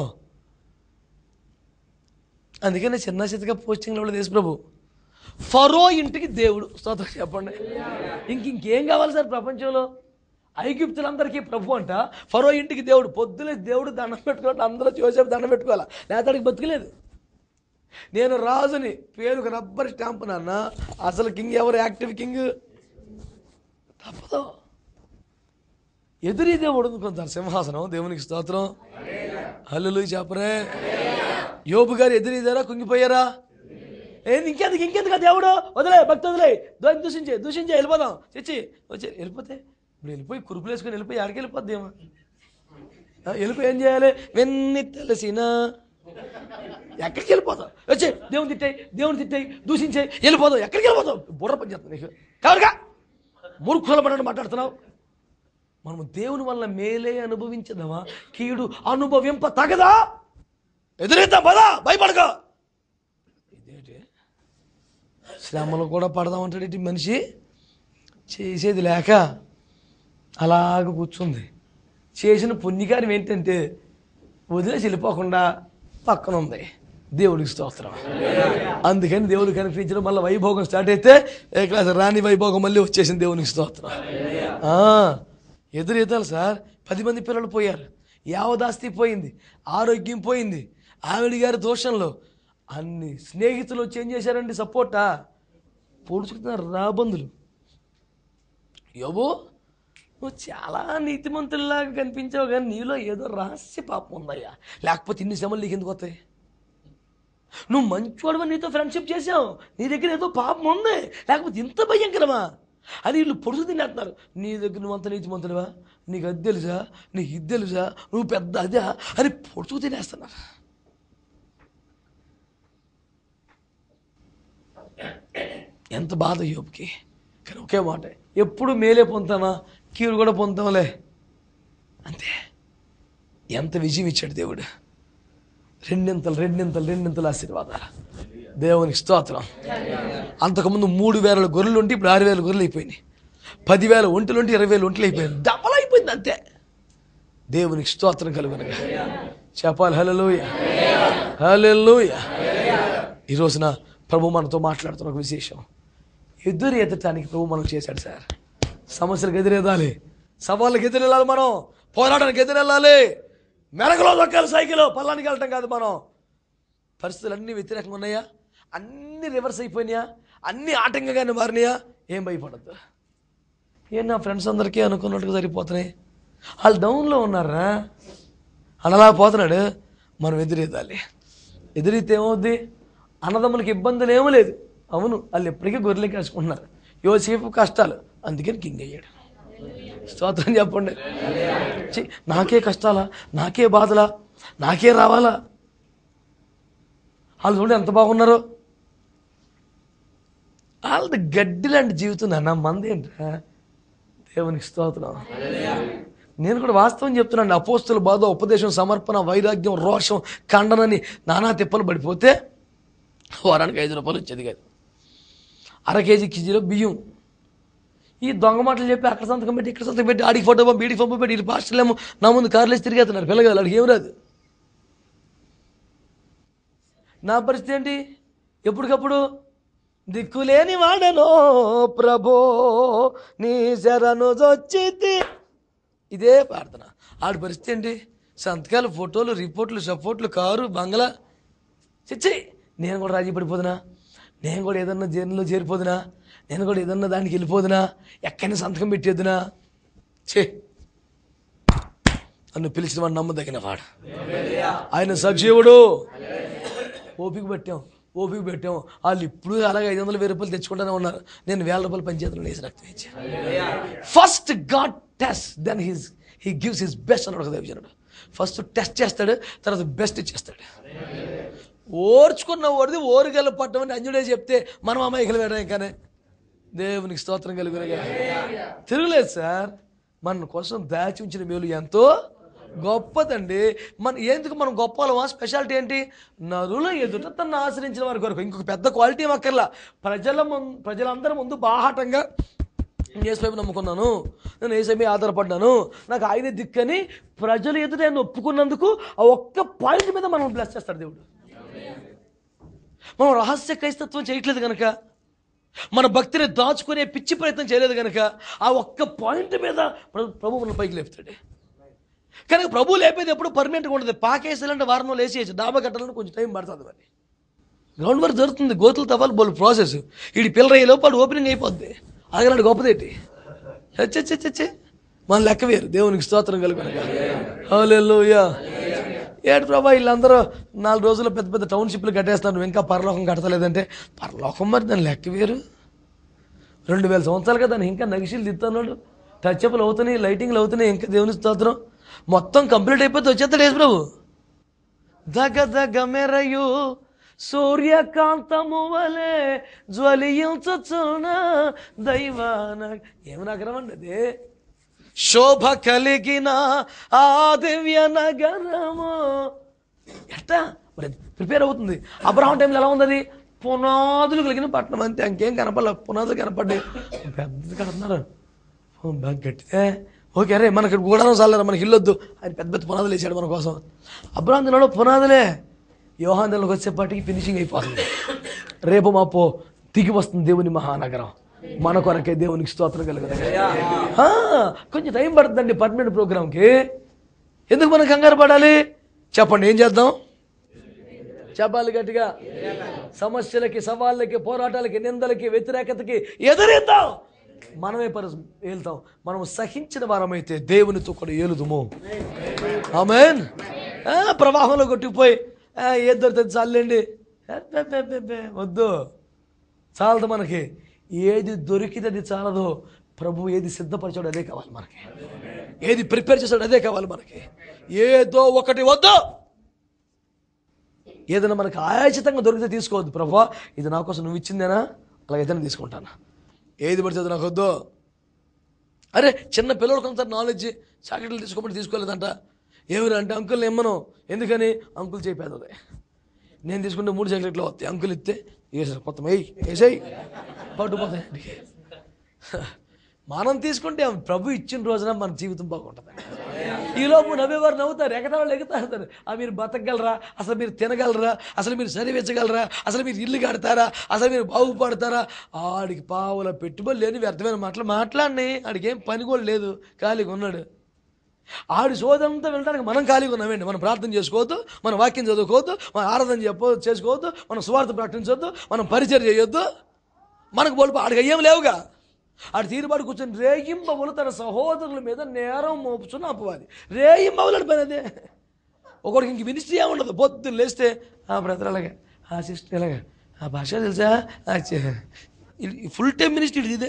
అందుకని చిన్న చిన్నగా పోస్టింగ్లో కూడా దేశ ప్రభు ఫరో ఇంటికి దేవుడు. స్తోత్రం చెప్పండి. ఇంకేం కావాలి సార్ ప్రపంచంలో? ఐగుప్తులందరికీ ప్రభు అంట. ఫరో ఇంటికి దేవుడు. పొద్దులే దేవుడు దండం పెట్టుకున్నట్టు అందరూ యోసేపు దండం పెట్టుకోవాలా, లేతాడికి బతికలేదు. నేను రాజుని, పేరుకు రబ్బర్ స్టాంప్ నాన్న. అసలు కింగ్ ఎవరు? Active king. తప్పదు. ఎదురీ దేవుడు అనుకుంటారు సింహాసనం. దేవునికి స్తోత్రం. హల్లెలూయా చెప్పరే. యోబు గారు ఎదురీదారా, కుంగిపోయారా? ఏంది ఇంకెందుకు దేవుడు? వదిలే, భక్తి వదిలే, దూషించే వెళ్ళిపోదాం. వచ్చి వెళ్ళిపోతే ఇప్పుడు వెళ్ళిపోయి కురుపులు వేసుకొని వెళ్ళిపోయి ఆడికి వెళ్ళిపోద్ది ఏమో. వెళ్ళిపోయి ఏం చేయాలి? వెన్ని తెలిసిన ఎక్కడికి వెళ్ళిపోతావు? వచ్చే దేవుని తిట్టాయి దూషించాయి వెళ్ళిపోతావు. ఎక్కడికి వెళ్ళిపోతావు? బుర్ర పని చేస్తుంది నీకు. కావుగా మూర్ఖుల పడినట్టు మాట్లాడుతున్నావు. మనము దేవుని వల్ల మేలే అనుభవించదామా, కీడు అనుభవింప తగదా? ఎదురైద్దాం పదా, భయపడక. ఇదేంటి శ్రమలు కూడా పడదామంటాడు మనిషి. చేసేది లేక అలాగ కూర్చుంది. చేసిన పుణ్యకార్యం ఏంటంటే వదిలేసి వెళ్ళిపోకుండా పక్కన ఉంది. దేవుడికి స్తోత్రం. అందుకని దేవుడు కనిపించడం, మళ్ళీ వైభోగం స్టార్ట్ అయితే క్లాస్ రాని వైభోగం మళ్ళీ వచ్చేసింది. దేవునికి స్తోత్రం. ఎదురెత్తాలి సార్. 10 మంది పిల్లలు పోయారు, యావదాస్తి పోయింది, ఆరోగ్యం పోయింది, ఆవిడ గారి దోషంలో. అన్ని స్నేహితులు వచ్చి ఏం చేశారండి? సపోర్టా పొడుచుకున్నారు రాబందులు. యోబు, నువ్వు చాలా నీతిమంతుల్లాగా కనిపించావు, కానీ నీలో ఏదో రహస్య పాపం ఉందయ్యా, లేకపోతే ఇన్ని శ్రమలు నీకు ఎందుకు వస్తాయి? నువ్వు మంచివాడు, నీతో ఫ్రెండ్షిప్ చేసావు, నీ దగ్గర ఏదో పాపం ఉంది, లేకపోతే ఇంత భయంకరమా అని వీళ్ళు పొడుసు తినేస్తున్నారు. నీ దగ్గర నువ్వు అంత నీతిమంతుడివా, నీకు అది తెలుసా, నీకు ఇది తెలుసా, నువ్వు పెద్ద అదా అని పొడుచుకు తినేస్తున్నారు. ఎంత బాధ యోబుకి. కానీ ఒకే మాట, ఎప్పుడు మేలే పొందుతామా, కీడు కూడా పొందుతాంలే, అంతే. ఎంత విజయం ఇచ్చాడు దేవుడు. రెండింతలు ఆశీర్వాదాలు. దేవునికి స్తోత్రం. అంతకుముందు 3,000 గొర్రెలు ఉంటే ఇప్పుడు 6,000 గొర్రెలు అయిపోయినాయి. 10,000 ఒంటెలు ఉంటే 20,000 ఒంటెలు అయిపోయింది. డబల్ అయిపోయింది అంతే. దేవునికి స్తోత్రం కలుగునగా చెప్పాలి. హల్లెలూయా, హల్లెలూయా. ఈ రోజున ప్రభు మనతో మాట్లాడుతున్న ఒక విశేషం. ఎదురు ఎత్తటానికి ప్రభు మనకు చేశాడు సార్. సమస్యలకు ఎదురెదాలి, సవాళ్ళకి ఎదురెళ్ళాలి, మనం పోరాటానికి ఎదురెళ్ళాలి. మెరకలో దొక్కాలి, సైకిల్ పల్లానికి వెళ్ళటం కాదు. మనం పరిస్థితులు అన్నీ వ్యతిరేకంగా ఉన్నాయా, అన్నీ రివర్స్ అయిపోయినాయా, అన్నీ ఆటంకంగానే మారినాయా, ఏం భయపడద్దు. ఏం నా ఫ్రెండ్స్ అందరికీ అనుకున్నట్టుగా సరిపోతున్నాయి, వాళ్ళు డౌన్లో ఉన్నారా, అలా పోతున్నాడు. మనం ఎదురెదాలి. ఎదురైతే ఏమవుద్ది? అన్నదమ్ములకి ఇబ్బందులు ఏమీ లేదు. అవును, వాళ్ళు ఎప్పటికీ గొర్రెలు కాసుకుంటున్నారు. యోసేపు కష్టాలు, అందుకని కింగ్ అయ్యాడు. స్తోత్రం చెప్పండి. నాకే కష్టాలా, నాకే బాధలా, నాకే రావాలా? వాళ్ళు చూడండి ఎంత బాగున్నారో. వాళ్ళది గడ్డి లాంటి జీవితం నాన్న, మంది ఏంట్రా? దేవునికి స్తోత్రం. నేను కూడా వాస్తవం చెప్తున్నాను. అపోస్తుల బాధ, ఉపదేశం, సమర్పణ, వైరాగ్యం, రోషం, ఖండనని నానా తిప్పలు పడిపోతే వారానికి 5 రూపాయలు వచ్చేది కాదు. 1/2 కేజీలో బియ్యం. ఈ దొంగ మాటలు చెప్పి అక్కడ సంతకం పెట్టి ఇక్కడ సంతకం పెట్టి ఆడికి ఫోటో పంపి, ఈడికి ఫోటో పెట్టి, వీళ్ళు పాస్టర్లేమో నా ముందు కార్లు వేసి తిరిగేస్తున్నారు. పిల్లగాలు అడిగి ఏం రాదు. నా పరిస్థితి ఏంటి? ఎప్పటికప్పుడు దిక్కులేని వాడనో ప్రభో నీ శరణు జొచ్చితి, ఇదే ప్రార్థన. ఆడి పరిస్థితి ఏంటి? సంతకాలు, ఫోటోలు, రిపోర్ట్లు, సపోర్ట్లు, కారు, బంగ్లా. చిచ్చి, నేను కూడా రాజీ పడిపోదునా, నేను కూడా ఏదన్నా జైల్లో చేరిపోదునా, నేను కూడా ఏదన్నా దానికి వెళ్ళిపోదునా, ఎక్కడైనా సంతకం పెట్టేద్దునా? నన్ను పిలిచిన వాడు నమ్మదగిన వాడు, ఆయన సజీవుడు. ఓపిక పెట్టాం. వాళ్ళు ఇప్పుడు అలాగే 500,000 రూపాయలు తెచ్చుకుంటూనే ఉన్నారు. నేను 1,000 రూపాయలు పంచేతను వేసి రక్తం ఇచ్చాను. First God test, then he gives his best అన్నాడు కదా విజయనుడు. ఫస్ట్ టెస్ట్ చేస్తాడు, తర్వాత బెస్ట్ ఇచ్చేస్తాడు. ఓర్చుకున్న ఓడిది ఓరుగల పట్టమని అంజుడే చెప్తే మనం అమాయకులు వేయడం కానీ. దేవునికి స్తోత్రం కలుగునగా. తిరుగులేదు సార్. మన కోసం దాచి ఉంచిన మేలు ఎంతో గొప్పదండి. ఎందుకు మనం గొప్ప వాళ్ళమా? స్పెషాలిటీ ఏంటి? నరుల ఎదుట తను ఆశ్రయించిన వారి కొరకు. ఇంకొక పెద్ద క్వాలిటీ అక్కర్లా. ప్రజలందరి ముందు బాహాటంగా యేసువైపు నమ్ముకున్నాను, నేను యేసువైపు ఆధారపడ్డాను, నాకు ఆయనే దిక్కని ప్రజలు ఎదుట నేను ఒప్పుకున్నందుకు ఆ ఒక్క పాయింట్ మీద మనం బ్లెస్ చేస్తాడు దేవుడు. మనం రహస్య క్రైస్తత్వం చేయట్లేదు కనుక మన భక్తిని దాచుకునే పిచ్చి ప్రయత్నం చేయలేదు కనుక ఆ ఒక్క పాయింట్ మీద ప్రభు మన పైకి లేపుతాడు. కనుక ప్రభు లేపేది ఎప్పుడు పర్మనెంట్గా ఉంటుంది. పాకేసాలంటే వారంలో లేచేయచ్చు, డాబా కట్టాలంటే కొంచెం టైం పడుతుంది. మరి గ్రౌండ్ వర్క్ జరుగుతుంది, గోతులు తవ్వాలి, బోల్ ప్రాసెస్. వీడి పిల్లలు అయ్యే లోపల ఓపెనింగ్ అయిపోద్ది. అలాగే గొప్పదేంటి చచ్చే మన లెక్క వేరు. దేవునికి స్తోత్రం కలుగునగా. హల్లెలూయా. ఏడు ప్రభా వీళ్ళందరూ 4 రోజుల్లో పెద్ద పెద్ద టౌన్షిప్లు కట్టేస్తున్నారు, నువ్వు ఇంకా పరలోకం కట్టలేదంటే, పరలోకం మరి దాని లెక్క వేరు. 2000 సంవత్సరాలుగా దాన్ని ఇంకా నగిషీలు తిస్తున్నాడు, టచ్అప్లు అవుతున్నాయి, లైటింగ్లు అవుతున్నాయి. ఇంకా దేవుని స్తోత్రం. మొత్తం కంప్లీట్ అయిపోతే వచ్చేస్తాడు యేసు ప్రభు. దగ దగ మెరయు సూర్యకాంతము వలె జ్వలించుచున్న దైవాన. ఏమి నగరం అండి అది? శోభ కలిగిన ఆ దివ్య నగరము. ఎట్టా మరి ప్రిపేర్ అవుతుంది. అబ్రహాం టైంలో ఎలా ఉంది అది? పునాదులు కలిగిన పట్టణం, అంతే, ఇంకేం కనపడలే. పునాదులు కనపడ్డాయి, పెద్దది కడుతున్నారు, బాగా గట్టిదే. ఓకే, అరే మనకి గూడారం చాలరా, మనకి ఇల్లొద్దు. ఆయన పెద్ద పెద్ద పునాదులు వేసాడు మన కోసం. అబ్రహాం దినాలో పునాదులే. యోహాను దినాలకు వచ్చేపాటికి ఫినిషింగ్ అయిపోతుంది. రేపు మాపో దిగి వస్తుంది దేవుని మహానగరం. మన కొరకే దేవునికి స్తోత్రం కలుగుతుంది. కొంచెం టైం పడుతుందండి పర్మనెంట్ ప్రోగ్రామ్కి. ఎందుకు మనం కంగారు పడాలి? చెప్పండి, ఏం చేద్దాం? చెప్పాలి గట్టిగా. సమస్యలకి, సవాళ్ళకి, పోరాటాలకి, నిందలకి, వ్యతిరేకతకి ఎదురేద్దాం. మనమే ఏలుతాం. మనం సహించిన వారమైతే దేవునితో కూడా ఏలుదుము. ఆమేన్. ప్రవాహంలో కొట్టుకుపోయి ఏది దొరుకుతుంది చాలండి, వద్దు, చాలదు. మనకి ఏది దొరికితే అది చాలదు. ప్రభు ఏది సిద్ధపరిచాడు అదే కావాలి మనకి, ఏది ప్రిపేర్ చేశాడు అదే కావాలి మనకి. ఏదో ఒకటి వద్దు. ఏదైనా మనకు ఆయాచితంగా దొరికితే తీసుకోవద్దు. ప్రభు ఇది నా కోసం నువ్వు ఇచ్చిందేనా, అలాగైతే నేను తీసుకుంటాను. ఏది పడితే నాకు వద్దు. అరే చిన్న పిల్లలు కొంత నాలెడ్జ్, చాక్లెట్లు తీసుకోమని తీసుకోలేదంట. ఎవరు అంటే అంకుల్ని ఇమ్మను. ఎందుకని? అంకుల్ చేపేది. నేను తీసుకుంటే 3 చాక్లెట్లు వస్తాయి, అంకుల్ ఇస్తే వేసారు మొత్తం వేసాయి పట్టుకుపోతాయి. మనం తీసుకుంటే ప్రభు ఇచ్చిన రోజున మన జీవితం బాగుంటుంది. ఈలోపు నవ్వేవారు నవ్వుతారు, ఎగతాళ్ళు ఎగుతారు. మీరు బతకగలరా? అసలు మీరు తినగలరా? అసలు మీరు చదివించగలరా? అసలు మీరు ఇల్లు కడతారా? అసలు మీరు బాగుపడతారా? ఆడికి పావుల పెట్టుబడి లేని వ్యర్థమైన మాటలు మాట్లాడినాయి. ఆడికి ఏం పని కూడా లేదు, ఖాళీగా ఉన్నాడు. ఆడి సోదంతా వెళ్ళడానికి మనం ఖాళీగా ఉన్నామండి. మనం ప్రార్థన చేసుకోవద్దు, మనం వాక్యం చదువుకోవద్దు, మనం ఆరాధన చేసుకోవద్దు, మనం స్వార్థ ప్రకటించవద్దు, మనం పరిచయం చేయొద్దు. మనకు బోల్పు ఆడికి ఏం లేవుగా. ఆడు తీరుబాటు కూర్చొని రేయింబవులు తన సహోదరుల మీద నేరం మోపుచున్న అపవాది. రేయింబవులు అడిపోయినదే. ఒకడికి ఇంక మినిస్ట్రీ ఏముండదు. పొద్దున్న లేస్తే బ్రదర్ అలాగే, సిస్టర్ ఇలాగా, భాష తెలుసా, ఫుల్ టైం మినిస్ట్రీ ఇదే.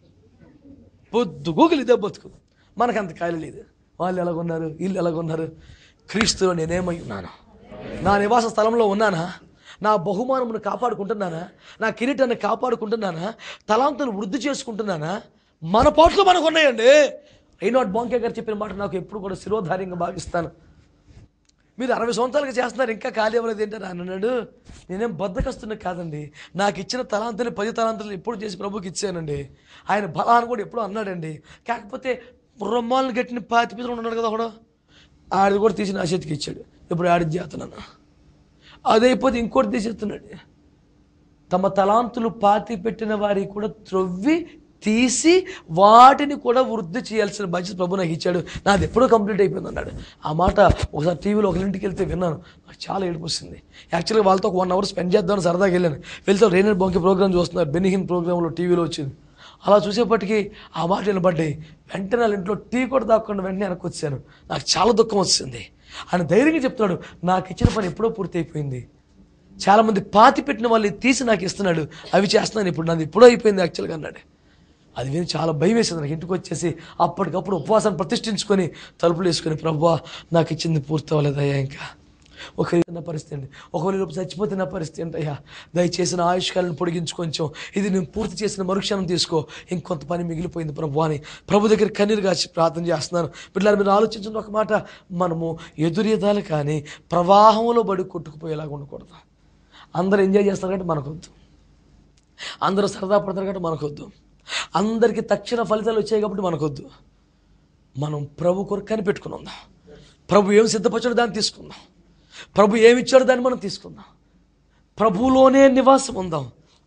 పొద్దు గూగుల్ ఇదే బతుకు. మనకంత ఖాళీ లేదు. వాళ్ళు ఎలాగున్నారు, వీళ్ళు ఎలాగున్నారు. క్రీస్తులో నేనేమై ఉన్నాను? నా నివాస స్థలంలో ఉన్నానా? నా బహుమానమును కాపాడుకుంటున్నానా? నా కిరీటాన్ని కాపాడుకుంటున్నానా? తలాంతును వృద్ధి చేసుకుంటున్నానా? మన పాటలు మనకు ఉన్నాయండి. రైనాడ్ బాంకే గారు చెప్పిన మాట నాకు ఎప్పుడు కూడా శిరోధార్యంగా భావిస్తాను. మీరు 60 సంవత్సరాలుగా చేస్తున్నారు, ఇంకా ఖాళీ అవ్వలేదు ఏంటని అన్నాడు. నేనేం బద్దకస్తున్నా కాదండి. నాకు ఇచ్చిన తలాంతుని 10 తలాంతులు ఎప్పుడు చేసి ప్రభుకి ఇచ్చానండి. ఆయన బలాన్ని కూడా ఎప్పుడూ అన్నాడండి. కాకపోతే రొమ్మాలను గట్టిని 5 పీసులు ఉన్నాడు కదా ఒకడు, ఆడిది కూడా తీసి నా చేతికి ఇచ్చాడు. ఇప్పుడు ఆడి చేస్తున్నాను, అదైపోతే ఇంకోటి తీసేస్తున్నాడు. తమ తలాంతులు పాతి పెట్టిన వారికి కూడా త్రొవ్వి తీసి వాటిని కూడా వృద్ధి చేయాల్సిన బాధ్యత ప్రభు నాకు ఇచ్చాడు. నాది ఎప్పుడో కంప్లీట్ అయిపోయింది అన్నాడు. ఆ మాట ఒకసారి టీవీలో ఒకరింటికి వెళ్తే విన్నాను. నాకు చాలా ఏడుపు వస్తుంది. యాక్చువల్గా వాళ్ళతో ఒక 1 అవర్ స్పెండ్ చేద్దామని సరదాగా వెళ్ళాను. వెళ్తే రైనాడ్ బాంకే ప్రోగ్రామ్ చూస్తున్నారు, బెనిహిన్ ప్రోగ్రాంలో టీవీలో వచ్చింది. అలా చూసేపటికి ఆ మాట వినబడ్డాయి. వెంటనే వాళ్ళ ఇంట్లో టీ కూడా దాక్కుండా వెంటనే వెనక్కి వచ్చాను. నాకు చాలా దుఃఖం వచ్చింది. ఆయన ధైర్యంగా చెప్తున్నాడు, నాకు ఇచ్చిన పని ఎప్పుడో పూర్తి అయిపోయింది. చాలామంది పాతి పెట్టిన వాళ్ళు తీసి నాకు ఇస్తున్నాడు, అవి చేస్తున్నాను ఇప్పుడు, నాది ఎప్పుడో అయిపోయింది యాక్చువల్గా అన్నాడు. అది విని చాలా భయం వేసింది నాకు. ఇంటికి వచ్చేసి అప్పటికప్పుడు ఉపవాసాన్ని ప్రతిష్ఠించుకొని తలుపులు వేసుకొని, ప్రభువా నాకు ఇచ్చింది పూర్తి అవ్వలేదయ్యా, ఇంకా ఒకవేళ నా పరిస్థితి అండి, ఒకవేళ లోపు చచ్చిపోతే నా పరిస్థితి ఏంటి అయ్యా, దయచేసిన ఆయుష్కాలను పొడిగించు కొంచెం, ఇది నేను పూర్తి చేసిన మరుక్షణం తీసుకో, ఇంకొంత పని మిగిలిపోయింది ప్రభు అని ప్రభు దగ్గర కన్నీరుగా ప్రార్థన చేస్తున్నాను. బిడ్డలారా, మీరు ఆలోచించిన ఒక మాట, మనము ఎదురెదాలు కానీ ప్రవాహంలో బడి కొట్టుకుపోయేలాగా ఉండకూడదు. అందరూ ఎంజాయ్ చేస్తారు కాబట్టి మనకొద్దు, అందరూ సరదా పడతారు కాబట్టి మనకొద్దు, అందరికీ తక్షణ ఫలితాలు వచ్చాయి కాబట్టి మనకొద్దు. మనం ప్రభు కొరకు కనిపెట్టుకుని ఉందాం. ప్రభు ఏం సిద్ధపరచాడో దాన్ని తీసుకుందాం. ప్రభు ఏమిచ్చాడో దాన్ని మనం తీసుకుందాం. ప్రభువులోనే నివాసం ఉందాం.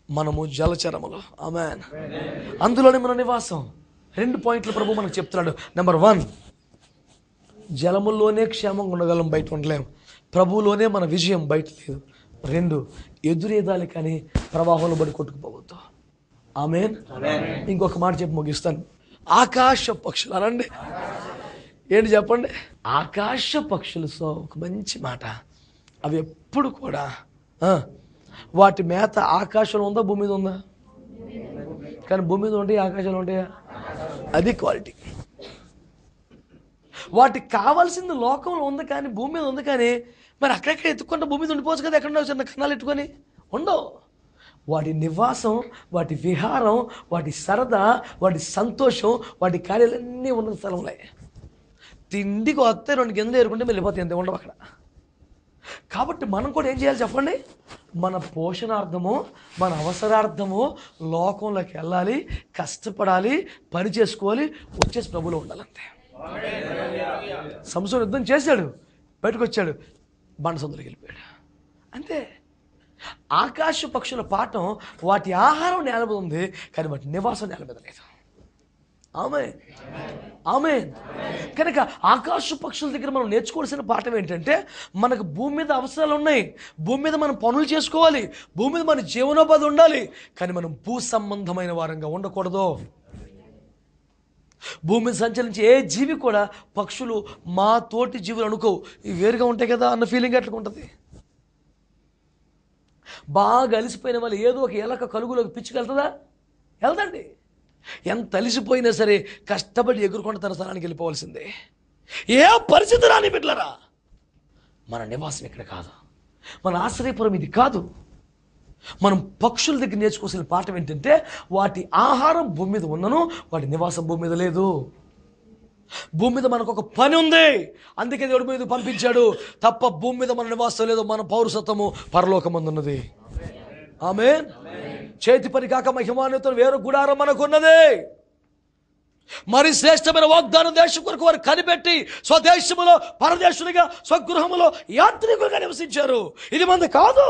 మనము జలచరములు. ఆమేన్. అందులోనే మన నివాసం. 2 పాయింట్లు ప్రభు మనకు చెప్తున్నాడు. నెంబర్ 1, జలముల్లోనే క్షేమంగా ఉండగలం, బయట ఉండలేం. ప్రభువులోనే మన విజయం, బయట లేదు. 2, ఎదురేదాలి కానీ ప్రవాహంలో పడి కొట్టుకుపోవద్దు. ఆమేన్. ఇంకొక మాట చెప్పి ముగిస్తాను. ఆకాశ పక్షులు అనండి. ఏంటి చెప్పండి? ఆకాశ పక్షులు. సో ఒక మంచి మాట. అవి ఎప్పుడు కూడా వాటి మేత ఆకాశంలో ఉందా, భూమి మీద ఉందా? కానీ భూమి మీద ఉంటాయి, ఆకాశంలో ఉంటాయా? అది క్వాలిటీ. వాటికి కావాల్సింది లోకంలో ఉంది కానీ, భూమి మీద ఉంది కానీ, మరి అక్కడెక్కడ ఎత్తుకుంటే భూమి మీద ఉండిపోవచ్చు కదా. ఎక్కడ చిన్న కన్నాలు ఎత్తుకొని ఉండవు. వాటి నివాసం, వాటి విహారం, వాటి సరదా, వాటి సంతోషం, వాటి కార్యాలన్నీ ఉన్న స్థలంలో. తిండికి వస్తే 2 గింజలు ఏరుకుంటే వెళ్ళిపోతాయి, అంతే, ఉండవు అక్కడ. కాబట్టి మనం కూడా ఏం చేయాలి చెప్పండి? మన పోషణార్థము, మన అవసరార్థము లోకంలోకి వెళ్ళాలి, కష్టపడాలి, పని చేసుకోవాలి, వచ్చేసి ప్రభులో ఉండాలంతే. సంసోను యుద్ధం చేశాడు, బయటకు వచ్చాడు, బండసందులోకి వెళ్ళిపోయాడు, అంతే. ఆకాశ పక్షుల పాఠం, వాటి ఆహారం నేల మీద ఉంది కానీ వాటి నివాసం నేల మీద లేదు. ఆమేన్. ఆమేన్. కనుక ఆకాశ పక్షుల దగ్గర మనం నేర్చుకోవాల్సిన పాఠం ఏంటంటే, మనకు భూమి మీద అవసరాలు ఉన్నాయి, భూమి మీద మనం పనులు చేసుకోవాలి, భూమి మీద మన జీవనోపాధి ఉండాలి, కానీ మనం భూ సంబంధమైన వారంగా ఉండకూడదు. భూమి మీద సంచరించే ఏ జీవి కూడా పక్షులు మా తోటి జీవులు అనుకోవు, ఇవి వేరుగా ఉంటాయి కదా అన్న ఫీలింగ్ ఎట్లా ఉంటుంది. బాగా అలిసిపోయిన వాళ్ళు ఏదో ఒక ఎలక కలుగులోకి పిచ్చుకెళ్తుందా? వెళ్దండి. ఎంత అలిసిపోయినా సరే కష్టపడి ఎగురుకుంటే తన స్థానానికి వెళ్ళిపోవాల్సిందే. ఏ పరిస్థితి రాని బిడ్డలారా, మన నివాసం ఇక్కడ కాదు, మన ఆశ్రయపురం ఇది కాదు. మనం పక్షుల దగ్గర నేర్చుకోవాల్సిన పాఠం ఏంటంటే, వాటి ఆహారం భూమి మీద ఉన్నను, వాటి నివాసం భూమి మీద లేదు. భూమి మీద మనకు ఒక పని ఉంది, అందుకే దేవుడి మీద పంపించాడు తప్ప భూమి మీద మన నివాసం లేదు. మన పౌరసత్వము పరలోకమందున్నది. ఆమేన్. చేతి పని కాక మహిమాన్వితం వేరు గుడారం మనకున్నది. మరి శ్రేష్టమైన వాగ్దానం దేశం కొరకు వారు కనిపెట్టి స్వదేశములో పరదేశునిగా స్వగృహములో యాత్రికులుగా నివసించారు. ఇది మనది కాదు.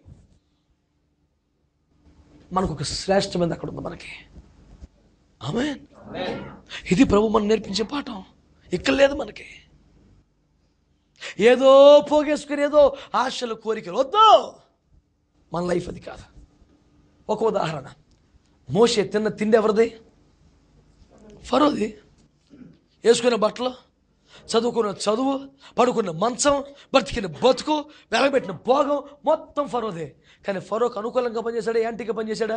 మనకు ఒక శ్రేష్టమైనది అక్కడ ఉంది మనకి. ఆమేన్. ఇది ప్రభు మనం నేర్పించే పాఠం. ఇక్కడ లేదు మనకి. ఏదో పోగేసుకుని ఏదో ఆశలు కోరికలు వద్దు. మన లైఫ్ అది కాదు. ఒక ఉదాహరణ, మోషే తిన్న తిండి ఎవరిది? ఫరోది. వేసుకున్న బట్టలు, చదువుకున్న చదువు, పడుకున్న మంచం, బ్రతికిన బతుకు, వెలగబెట్టిన భోగం మొత్తం ఫరోదే. కానీ ఫరోకు అనుకూలంగా పనిచేశాడా, యాంటీగా పనిచేశాడా?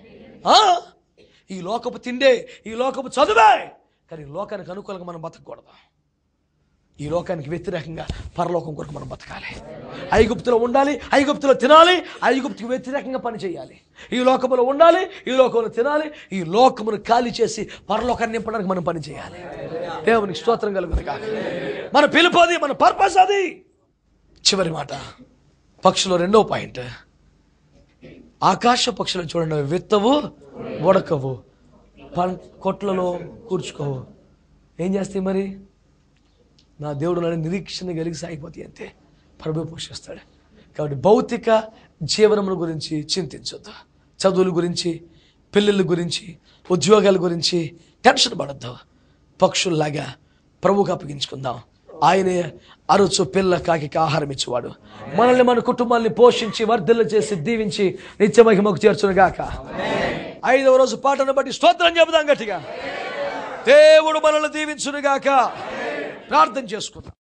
ఈ లోకపు తిండే, ఈ లోకపు చదువే. కానీ లోకానికి అనుకూలంగా మనం బతకూడదు. ఈ లోకానికి వ్యతిరేకంగా పరలోకం కొరకు మనం బతకాలి. ఐగుప్తులో ఉండాలి, ఐగుప్తులో తినాలి, ఐగుప్తుకి వ్యతిరేకంగా పని చేయాలి. ఈ లోకములో ఉండాలి, ఈ లోకంలో తినాలి, ఈ లోకమును ఖాళీ చేసి పరలోకాన్ని నింపడానికి మనం పని చేయాలి. దేవునికి స్తోత్రం కలుగును గాక. మన పిలుపు అది, మన పర్పస్ అది. చివరి మాట, పక్షులు 2వ పాయింట్. ఆకాశ పక్షులను చూడండి, విత్తవు, ఉడకవు, కొట్లలో కూర్చుకోవు. ఏం చేస్తాయి మరి? నా దేవుడు నన్ను నిరీక్షణ కలిగి సాగిపోతాయి, అంతే. ప్రభు పోషిస్తాడు. కాబట్టి భౌతిక జీవనముల గురించి చింతించొద్దు. చదువుల గురించి, పిల్లల గురించి, ఉద్యోగాల గురించి టెన్షన్ పడద్దు. పక్షుల్లాగా ప్రభువుకు అప్పగించుకుందాం. ఆయనే అరుచు పిల్ల కాకి ఆహారం ఇచ్చేవాడు. మనల్ని, మన కుటుంబాన్ని పోషించి వర్ధిల్ల చేసి దీవించి నిత్య మహిమకు చేర్చును గాక. 5వ రోజు పాటను బట్టి స్తోత్రం చెబుదాం గట్టిగా. దేవుడు మనల్ని దీవించును గాక. ప్రార్థన చేసుకుందాం.